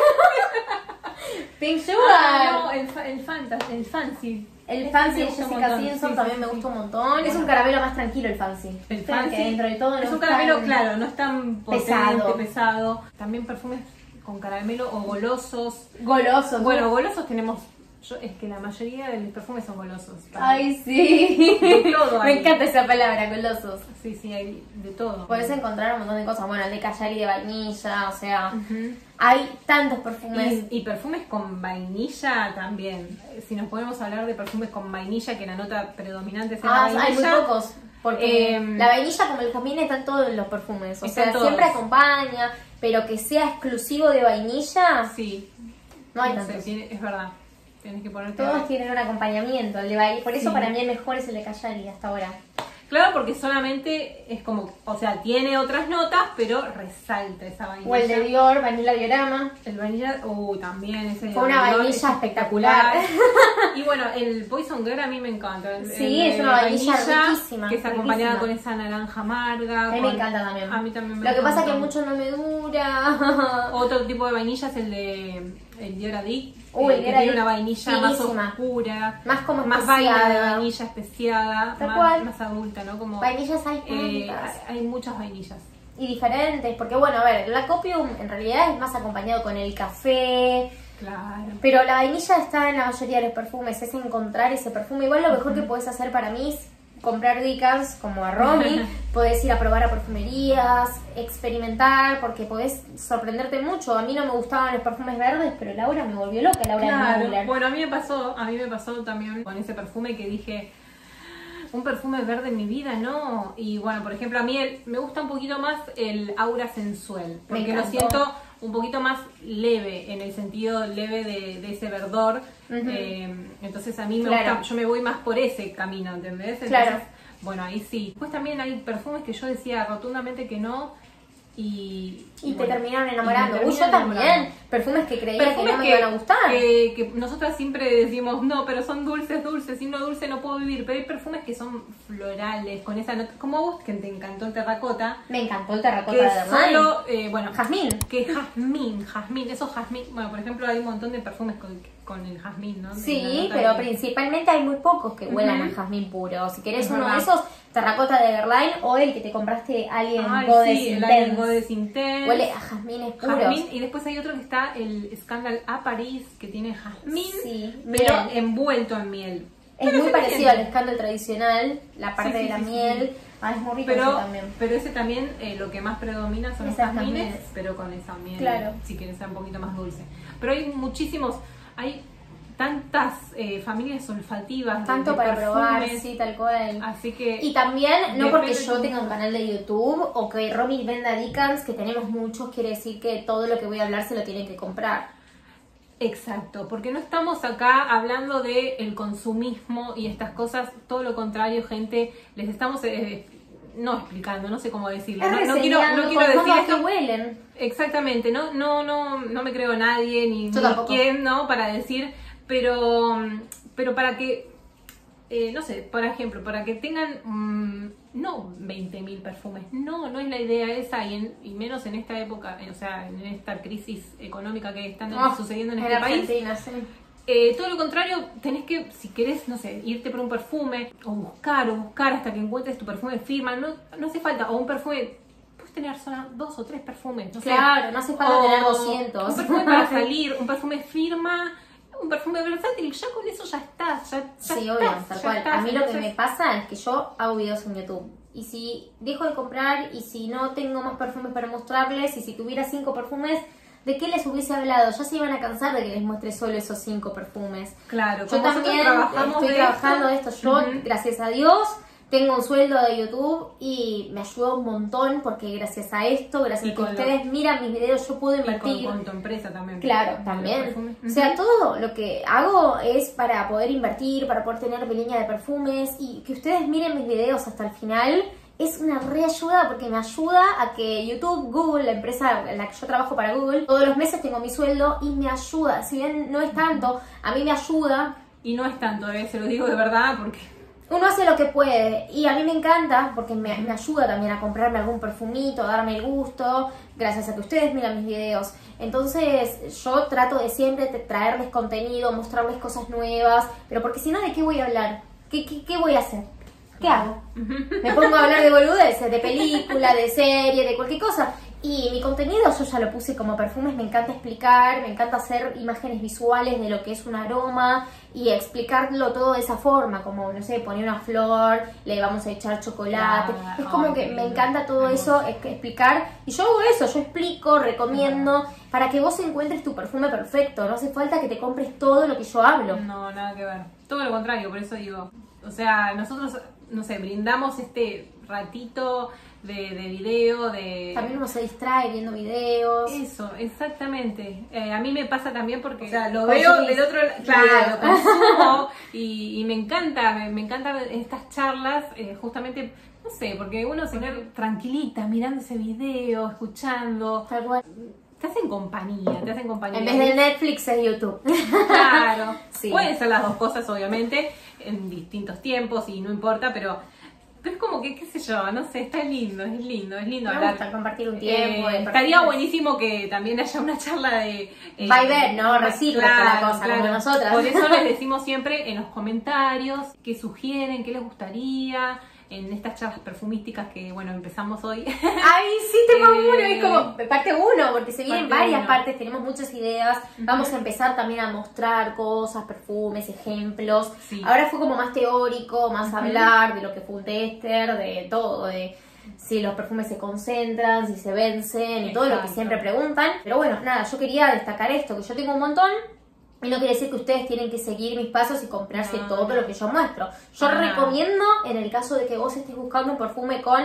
Pink Sugar. No, el Fancy. El Fancy de Jessica Simpson también me gusta un montón. Es un caramelo más tranquilo el Fancy. El Fancy, que dentro de todo es un caramelo, claro, no es tan potente, pesado. También perfumes con caramelo o golosos. Golosos. Bueno, golosos tenemos... es que la mayoría de mis perfumes son golosos. Ay, sí. De todo me encanta esa palabra, golosos. Sí, hay de todo. Puedes encontrar un montón de cosas. Bueno, el de Cayari de vainilla, o sea... Hay tantos perfumes. Y perfumes con vainilla también. Si nos podemos hablar de perfumes con vainilla, que la nota predominante es la vainilla. Hay muy pocos. Porque la vainilla como el jazmín está en todos los perfumes. O sea, siempre acompaña, pero que sea exclusivo de vainilla. Sí. No hay tantos. Es verdad. Tienes que ponerte... Todos tienen un acompañamiento. El de vainilla. Por eso para mí el mejor es el de Cayari hasta ahora. Claro, porque solamente es como, o sea, tiene otras notas, pero resalta esa vainilla. O el de Dior, Vanilla Diorama. El Vanilla, también ese. Fue una vainilla espectacular. Y bueno, el Poison Girl a mí me encanta. Sí, es una vainilla riquísima. Que es acompañada con esa naranja amarga. A mí me encanta también. A mí también me encanta. Lo que pasa es que mucho no me dura. Otro tipo de vainilla es el de el Dior Addict. Que tiene una vainilla más oscura, más vaina de vainilla especiada, más adulta, ¿no? Como vainillas hay muchas vainillas. Y diferentes, porque bueno, a ver, la Copium en realidad es más acompañado con el café. Claro. Pero la vainilla está en la mayoría de los perfumes, es encontrar ese perfume. Igual lo mejor que puedes hacer para mí es comprar Dicans como a Romy, podés ir a probar a perfumerías, experimentar, porque podés sorprenderte mucho. A mí no me gustaban los perfumes verdes, pero Laura me volvió loca, Laura Müller. Bueno, a mí me pasó también con ese perfume que dije, un perfume verde en mi vida, ¿no? Y bueno, por ejemplo, a mí me gusta un poquito más el aura sensual, porque lo siento un poquito más leve, en el sentido leve de ese verdor. Entonces a mí me gusta, yo me voy más por ese camino, ¿entendés? Entonces, bueno, ahí sí. Después también hay perfumes que yo decía rotundamente que no. Y te terminaron enamorando. Yo también. Perfumes que creía que no me iban a gustar. Que nosotras siempre decimos, no, pero son dulces, sin lo dulce no puedo vivir. Pero hay perfumes que son florales, con esa nota. Como a vos, que te encantó el terracota. Me encantó el terracota de verdad. Solo, bueno, jazmín. Que jazmín. Esos jazmín. Bueno, por ejemplo, hay un montón de perfumes con el jazmín, ¿no? Sí, pero principalmente hay muy pocos que huelan a jazmín puro. Si querés uno de esos, terracota de Guerlain o el que te compraste Alien Goddess Intense. Huele a jazmines puros. Y después hay otro que está el Scandal a París, que tiene jazmín, pero envuelto en miel. Es muy parecido al Scandal tradicional, la parte de la miel. Es muy rico ese también. Pero ese también lo que más predomina son los jazmines, pero con esa miel, si quieres ser un poquito más dulce. Pero hay muchísimos, hay tantas familias olfativas, tanto para probar, sí, tal cual. Así que y también, no porque yo tenga un canal de YouTube o que Romy venda Dicans, que tenemos muchos, quiere decir que todo lo que voy a hablar se lo tienen que comprar. Exacto, porque no estamos acá hablando de el consumismo y estas cosas, todo lo contrario, gente, les estamos no explicando, no sé cómo decirlo, no quiero decir esto. Que huelen. Exactamente, no me creo nadie ni quién, ¿no? Para decir, pero para que no sé, por ejemplo, para que tengan no 20.000 perfumes, no es la idea esa, y menos en esta época, o sea, en esta crisis económica que está sucediendo en este país. Todo lo contrario, tenés que, si querés, no sé, irte por un perfume, o buscar hasta que encuentres tu perfume de firma, no hace falta, o un perfume, puedes tener solo 2 o 3 perfumes, no sé. Claro, no hace falta tener 200. Un perfume para salir, un perfume firma, un perfume versátil, ya con eso ya estás, sí, obvio, tal cual. A mí lo que me pasa es que yo hago videos en YouTube. Y si dejo de comprar, y si no tengo más perfumes para mostrarles, y si tuviera 5 perfumes, ¿de qué les hubiese hablado? Ya se iban a cansar de que les muestre solo esos 5 perfumes. Claro, yo también estoy trabajando de esto. Yo, gracias a Dios, tengo un sueldo de YouTube y me ayudó un montón porque gracias a esto, gracias a que ustedes miran mis videos, yo puedo invertir. Y con tu empresa también. Claro, también. O sea, todo lo que hago es para poder invertir, para poder tener mi línea de perfumes, y que ustedes miren mis videos hasta el final es una reayuda porque me ayuda a que YouTube, Google, la empresa en la que yo trabajo para Google, todos los meses tengo mi sueldo y me ayuda. Si bien no es tanto, a mí me ayuda. Y no es tanto, se lo digo de verdad porque uno hace lo que puede y a mí me encanta porque me ayuda también a comprarme algún perfumito, a darme el gusto, gracias a que ustedes miran mis videos. Entonces yo trato de siempre traerles contenido, mostrarles cosas nuevas, pero porque si no, ¿de qué voy a hablar? ¿Qué voy a hacer? ¿Qué hago? Me pongo a hablar de boludeces, de película, de serie, de cualquier cosa. Y mi contenido yo ya lo puse como perfumes, me encanta explicar, me encanta hacer imágenes visuales de lo que es un aroma y explicarlo todo de esa forma, como, no sé, poner una flor, le vamos a echar chocolate. Es como que me encanta todo eso, explicar. Y yo hago eso, yo explico, recomiendo, para que vos encuentres tu perfume perfecto. No hace falta que te compres todo lo que yo hablo. No, nada que ver. Todo lo contrario, por eso digo. O sea, nosotros, no sé, brindamos este ratito de video, también uno se distrae viendo videos. Eso, exactamente. A mí me pasa también porque, o sea, lo veo del otro lado, claro, lo consumo y me encanta estas charlas, justamente, no sé, porque uno se queda tranquilita mirando ese video, escuchando. Tal cual. Te hacen compañía. En vez de Netflix es YouTube. Claro. Sí. Pueden ser las dos cosas, obviamente, en distintos tiempos y no importa, pero es como que, qué sé yo, no sé, está lindo, es lindo me gusta compartir un tiempo. Estaría buenísimo que también haya una charla de... va y ver, ¿no? Recíproca la cosa, como nosotras. Por eso les decimos siempre en los comentarios qué sugieren, qué les gustaría en estas charlas perfumísticas que, bueno, empezamos hoy. Ay, sí, tema 1, es como parte 1, porque se vienen varias partes, tenemos muchas ideas, vamos a empezar también a mostrar cosas, perfumes, ejemplos. Sí. Ahora fue como más teórico, más hablar de lo que fue un tester, de todo, de si los perfumes se concentran, si se vencen y todo lo que siempre preguntan. Pero bueno, nada, yo quería destacar esto, que yo tengo un montón. Y no quiere decir que ustedes tienen que seguir mis pasos y comprarse todo lo que yo muestro. Yo recomiendo, en el caso de que vos estés buscando un perfume con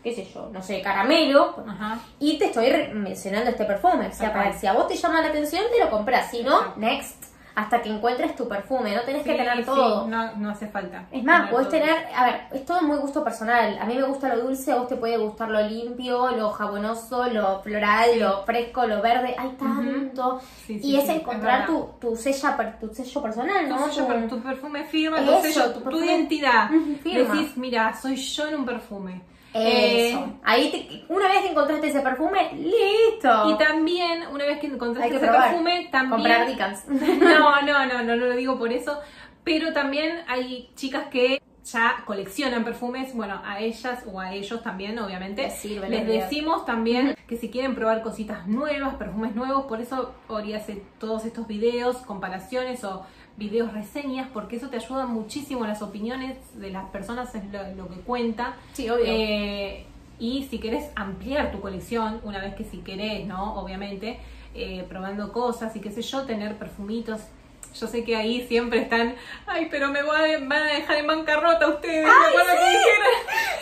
qué sé yo, no sé, caramelo, Ajá. y te estoy mencionando este perfume. O sea, para que si a vos te llama la atención, te lo compras. Si no, next. Hasta que encuentres tu perfume, no tenés que tener todo. No hace falta. Es más, podés tener, a ver, es todo muy gusto personal. A mí me gusta lo dulce, a vos te puede gustar lo limpio, lo jabonoso, lo floral, lo fresco, lo verde. Hay tanto. Y es encontrar tu sello personal, ¿no? Tu perfume firma, tu sello, tu identidad. Firma. Decís, mira, soy yo en un perfume. Eso. Ahí una vez que encontraste ese perfume, listo. Y también, una vez que encontraste ese probar. perfume, también... Comprar Dicans. No lo digo por eso. Pero también hay chicas que ya coleccionan perfumes. Bueno, a ellas o a ellos también, obviamente. Les decimos también que si quieren probar cositas nuevas, perfumes nuevos, por eso Ori hace todos estos videos, comparaciones o videos reseñas, porque eso te ayuda muchísimo. Las opiniones de las personas es lo que cuenta. Sí, obvio. Y si querés ampliar tu colección, una vez que si querés, ¿no? Obviamente, probando cosas y qué sé yo, tener perfumitos. Yo sé que ahí siempre están, ay, pero me van a dejar en bancarrota ustedes. Ay, ¿me acuerdo que dijeron?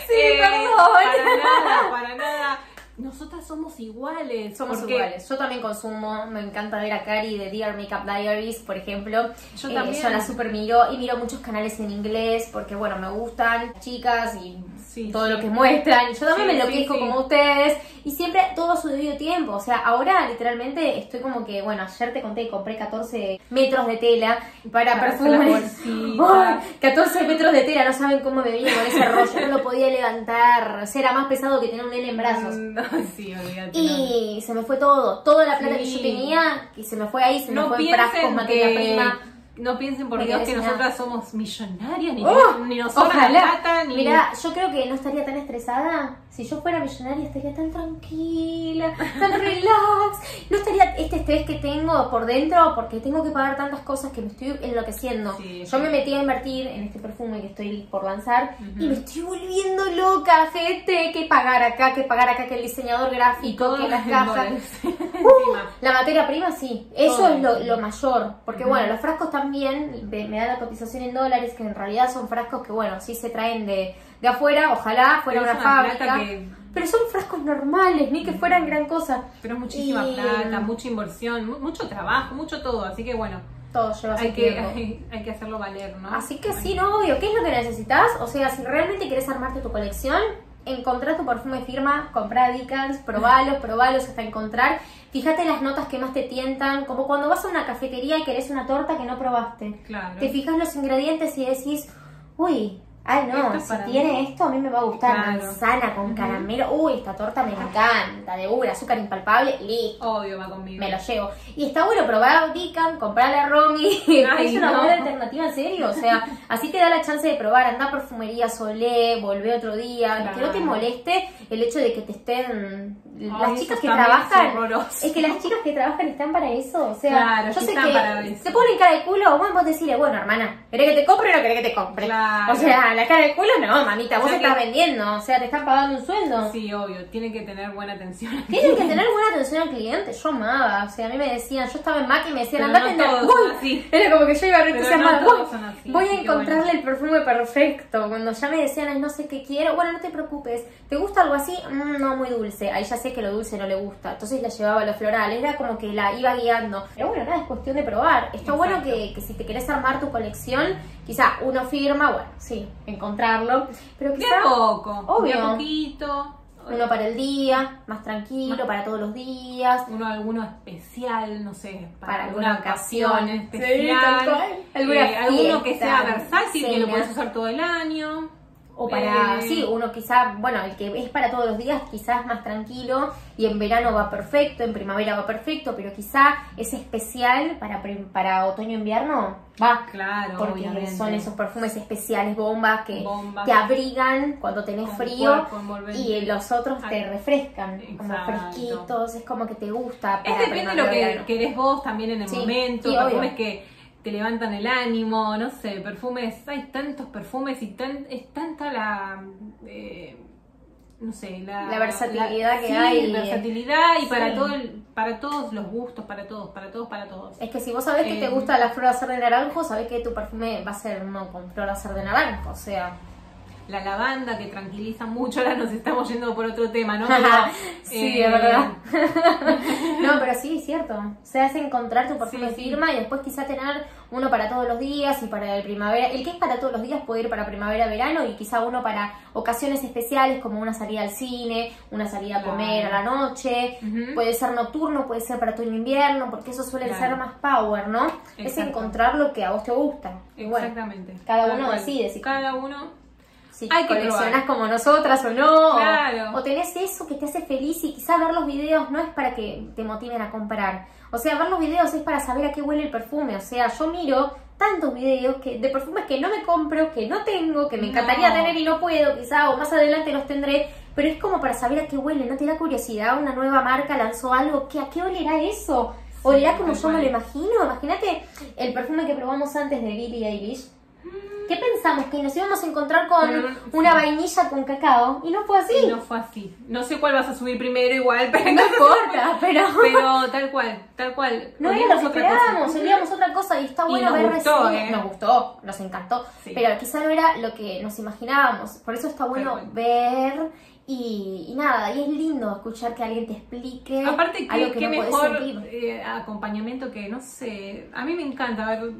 Perdón. Para nada. Nosotras somos iguales. Somos iguales. Yo también consumo, me encanta ver a Cari de Dear Makeup Diaries, por ejemplo. Yo también. Yo la super miro y miro muchos canales en inglés porque, bueno, me gustan chicas y todo lo que muestran. Yo también me enloquezco como ustedes y siempre todo a su debido tiempo. O sea, ahora literalmente estoy como que, bueno, ayer te conté que compré 14 metros de tela para perfumes. 14 metros de tela, no saben cómo me vine con ese rollo. No lo podía levantar. O sea, era más pesado que tener un nene en brazos. Sí, olvídate. Y se me fue toda la plata que yo tenía, que se me fue ahí, se me fue en frascos, materia prima. No piensen por Dios que nosotras somos millonarias, ni nosotras ojalá. plata, ni... Mirá, yo creo que no estaría tan estresada. Si yo fuera millonaria estaría tan tranquila, tan relax. No estaría este estrés que tengo por dentro porque tengo que pagar tantas cosas que me estoy enloqueciendo. Yo me metí a invertir en este perfume que estoy por lanzar y me estoy volviendo loca, gente. Que pagar acá, que el diseñador gráfico, que las cajas. La materia prima, sí. Eso es lo mayor. Porque bueno, los frascos también me dan la cotización en dólares, que en realidad son frascos que bueno, sí se traen de afuera, ojalá fuera una fábrica. Pero son frascos normales, ni que fueran gran cosa. Pero es muchísima plata, mucha inversión, mucho trabajo, mucho todo. Así que bueno, todo lleva su tiempo. Hay que hacerlo valer, ¿no? Así que sí, no, obvio. ¿Qué es lo que necesitas? O sea, si realmente querés armarte tu colección, encontrá tu perfume firma, comprá Dicans, probalos hasta encontrar. Fíjate las notas que más te tientan, como cuando vas a una cafetería y querés una torta que no probaste. Claro. Te fijas los ingredientes y decís, uy, ay no, si tiene esto a mí me va a gustar. Manzana con caramelo, uy, esta torta me encanta, de azúcar impalpable, listo. Obvio, va conmigo. Me lo llevo. Y está bueno probar Dican, comprarle a Romy. Es una buena alternativa, en serio. O sea, así te da la chance de probar, andá a perfumería, Solé, volvé otro día. Y que no te moleste el hecho de que te estén... las chicas que trabajan, es que las chicas que trabajan están para eso. O sea, yo sé que se ponen cara de culo. Bueno, vos decirle, bueno, hermana, ¿querés que te compre o no querés que te compre? Claro. O sea, la cara de culo no, mamita, vos estás vendiendo. O sea, te están pagando un sueldo. Sí, obvio, tienen que tener buena atención. Tienen que tener buena atención al cliente. Yo amaba, o sea, a mí me decían, yo estaba en Mac y me decían, andá a atender. Era como que yo iba a entusiasmada. Voy a encontrarle el perfume perfecto. Cuando ya me decían, ay, no sé qué quiero, bueno, no te preocupes, ¿te gusta algo así? No, muy dulce. Ahí ya sé que lo dulce no le gusta. Entonces la llevaba a lo floral. Era como que la iba guiando. Pero bueno, nada, es cuestión de probar. Está bueno que si te querés armar tu colección, quizá uno firma, bueno, sí, encontrarlo. Pero quizá, de a poco, obvio, de a poquito. Uno para el día, más tranquilo, para todos los días. Alguno especial, no sé, para alguna ocasión especial. Sí, alguno que sea versátil, que lo puedes usar todo el año. O para, sí, uno quizá, bueno, el que es para todos los días quizás más tranquilo y en verano va perfecto, en primavera va perfecto, pero quizá es especial para otoño-invierno, va. Claro, porque obviamente. Son esos perfumes especiales, bombas que te abrigan cuando tenés frío y los otros te refrescan, como fresquitos, es como que te gusta. Depende de lo que querés vos también en el momento, perfumes que te levantan el ánimo, no sé, perfumes, hay tantos perfumes y es tanta la, no sé, la versatilidad que hay. Versatilidad y para todos los gustos, para todos. Es que si vos sabés que te gusta la flor de acer de naranjo, sabés que tu perfume va a ser uno con flor de acer de naranjo, o sea... la lavanda, que tranquiliza mucho. Ahora nos estamos yendo por otro tema, ¿no? Pero, sí, es verdad. No, pero sí, es cierto. O sea, es encontrar tu perfume firma y después quizá tener uno para todos los días y para el primavera. El que es para todos los días puede ir para primavera, verano, y quizá uno para ocasiones especiales como una salida al cine, una salida a comer a la noche. Puede ser nocturno, puede ser para todo el invierno, porque eso suele ser más power, ¿no? Exacto. Es encontrar lo que a vos te gusta. Exactamente. Bueno, cada uno decide si cada uno si hay que coleccionás como nosotras o no, claro. o tenés eso que te hace feliz, y quizá ver los videos no es para que te motiven a comprar. O sea, ver los videos es para saber a qué huele el perfume. O sea, yo miro tantos videos de perfumes que no me compro, que no tengo, que me encantaría tener y no puedo, quizá, o más adelante los tendré, pero es como para saber a qué huele. ¿No te da curiosidad? Una nueva marca lanzó algo, ¿a qué olerá eso? ¿Olerá como yo me lo imagino? Imagínate el perfume que probamos antes de Billie Eilish. ¿Qué pensamos? Que nos íbamos a encontrar con una vainilla con cacao, y no fue así. Y no fue así. No sé cuál vas a subir primero igual, pero no importa, pero tal cual. No era lo que esperábamos, olíamos otra cosa, y está bueno ver reseñas. Nos gustó, nos encantó, pero quizá no era lo que nos imaginábamos. Por eso está bueno ver y nada, y es lindo escuchar que alguien te explique. Aparte, algo que qué no mejor acompañamiento que, no sé, a mí me encanta ver,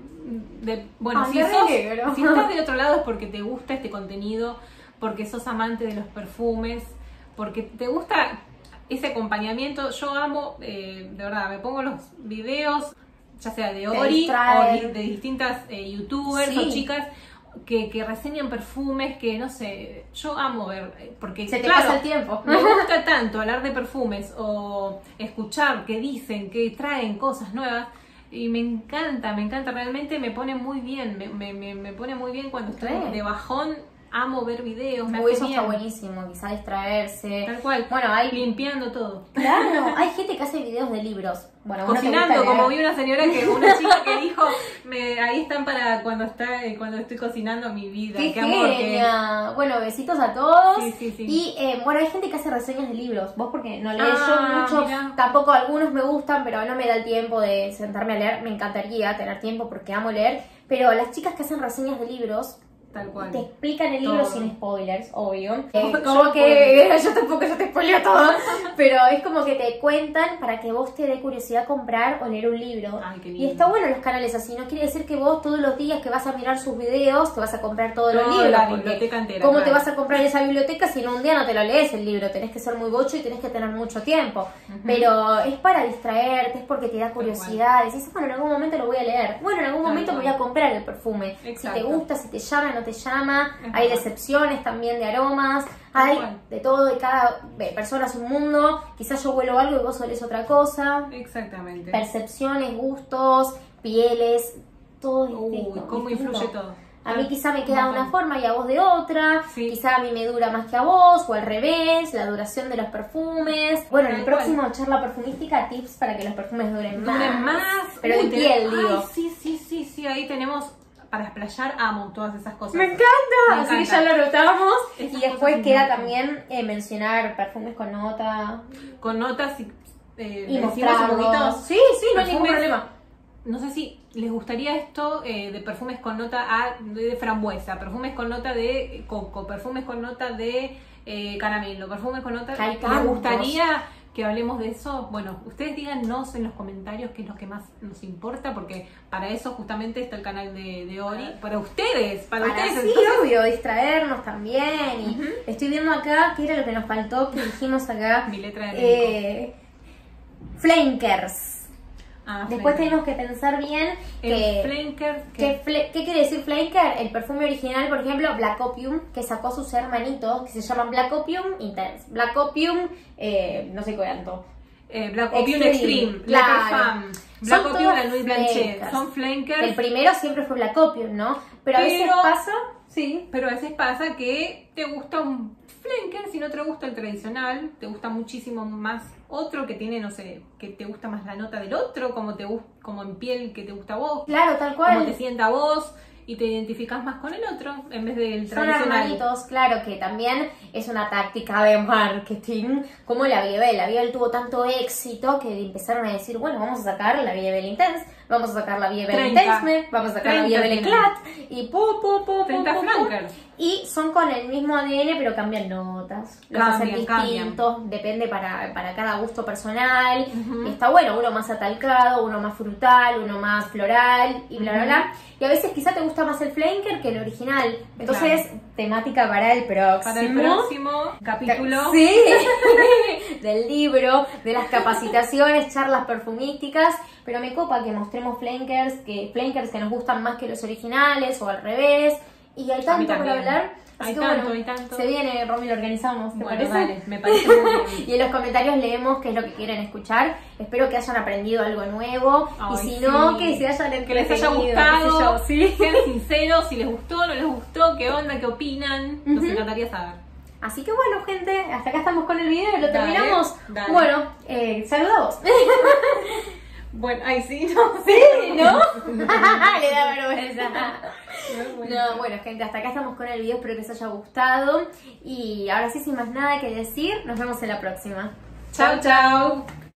si estás de otro lado es porque te gusta este contenido, porque sos amante de los perfumes, porque te gusta ese acompañamiento. Yo amo, de verdad, me pongo los videos, ya sea de Ori o de distintas youtubers o chicas que reseñan perfumes, que no sé, yo amo ver, porque se te pasa el tiempo. Me gusta tanto hablar de perfumes o escuchar que dicen, que traen cosas nuevas, y me encanta, realmente me pone muy bien, me pone muy bien cuando estoy de bajón. Amo ver videos, me hace eso bien. Está buenísimo, quizá distraerse. Tal cual. Bueno, limpiando todo. Claro, hay gente que hace videos de libros. Bueno, cocinando, como vi una chica que dijo, ahí están para cuando estoy cocinando mi vida. ¡Qué genia! Bueno, besitos a todos. Sí. Y bueno, hay gente que hace reseñas de libros. Vos porque no lees, yo mucho, tampoco algunos me gustan, pero no me da el tiempo de sentarme a leer. Me encantaría tener tiempo porque amo leer. Pero las chicas que hacen reseñas de libros, tal cual, te explican el libro sin spoilers, obvio. Como que yo te spoileo todo, pero es como que te cuentan para que vos te dé curiosidad comprar o leer un libro. Ay, y está bueno los canales así, no quiere decir que vos todos los días que vas a mirar sus videos te vas a comprar todos los libros. La biblioteca entera. ¿Cómo te vas a comprar esa biblioteca si en un día no te lo lees el libro? Tenés que ser muy bocho y tenés que tener mucho tiempo. Pero es para distraerte, es porque te da curiosidad. Decís, bueno, en algún momento lo voy a leer. Bueno, en algún momento me voy a comprar el perfume. Exacto. Si te gusta, si te llama, no te llama. Hay decepciones también de aromas, hay de todo, y cada persona es un mundo. Quizás yo huelo algo y vos olés otra cosa. Exactamente. Percepciones, gustos, pieles, todo distinto. Cómo influye todo. A mí quizá me queda de una forma y a vos de otra, quizá a mí me dura más que a vos, o al revés, la duración de los perfumes. Bueno, en el próximo charla perfumística, tips para que los perfumes duren más. Pero de piel, digo. Sí, ahí tenemos... Para explayar, amo todas esas cosas. ¡Me encanta! Así que ya lo anotamos. Y después queda también mencionar perfumes con nota. Con notas y mostrarlos. Sí, no hay ningún problema. No sé si les gustaría esto de perfumes con nota de frambuesa, perfumes con nota de coco, perfumes con nota de caramelo, perfumes con nota... ¿Les gustaría que hablemos de eso? Bueno, ustedes díganos en los comentarios qué es lo que más nos importa, porque para eso justamente está el canal de Ori, para ustedes. Sí, entonces... obvio, distraernos también. Y estoy viendo acá qué era lo que nos faltó, que dijimos acá. Mi letra de flankers. Después tenemos que pensar bien flanker, ¿qué quiere decir flanker? El perfume original, por ejemplo, Black Opium, que sacó sus hermanitos, que se llaman Black Opium Intense, Black Opium, no sé cuánto, Black Opium Extreme, claro. Black Opium, la Louis Blanchet, son flankers. El primero siempre fue Black Opium, ¿no? Pero a veces pasa... Sí. Pero a veces pasa que te gusta un flanker, si no te gusta el tradicional, te gusta muchísimo más otro que tiene, no sé, que te gusta más la nota del otro, como en piel que te gusta a vos. Claro, tal cual. Como te sienta a vos y te identificas más con el otro en vez del tradicional. Son hermanitos, claro, que también es una táctica de marketing, como la Vie-Belle. La Vie-Belle tuvo tanto éxito que empezaron a decir, bueno, vamos a sacar la Vie-Belle Intense, vamos a sacar la Vie-Belle Intense, vamos a sacar la Vie-Belle Eclat, y 30 flankers. Y son con el mismo ADN, pero cambian notas. Los hacen distintos, depende para cada gusto personal. Y está bueno, uno más atalcado, uno más frutal, uno más floral y bla, bla, bla. Y a veces quizá te gusta más el flanker que el original. Entonces, temática para el próximo. Para el próximo capítulo. Sí, del libro, de las capacitaciones, charlas perfumísticas. Pero me copa que mostremos flankers que nos gustan más que los originales o al revés. Y hay tanto para hablar. Así que bueno, se viene, Romy, lo organizamos, ¿te parece? Dale, me parece muy bien. Y en los comentarios leemos qué es lo que quieren escuchar. Espero que hayan aprendido algo nuevo. Ay, y si no, sí. que se hayan entretenido. Que les haya gustado, ¿sí? sean sinceros, si les gustó, no les gustó, qué onda, qué opinan. Nos encantaría saber. Así que bueno, gente, hasta acá estamos con el video, lo terminamos. Dale. Bueno, saludamos. Bueno, ay, sí, no. Sí, ¿no? Le da vergüenza. No, bueno, gente, hasta acá estamos con el video, espero que les haya gustado. Y ahora sí, sin más nada que decir, nos vemos en la próxima. Chau, chau.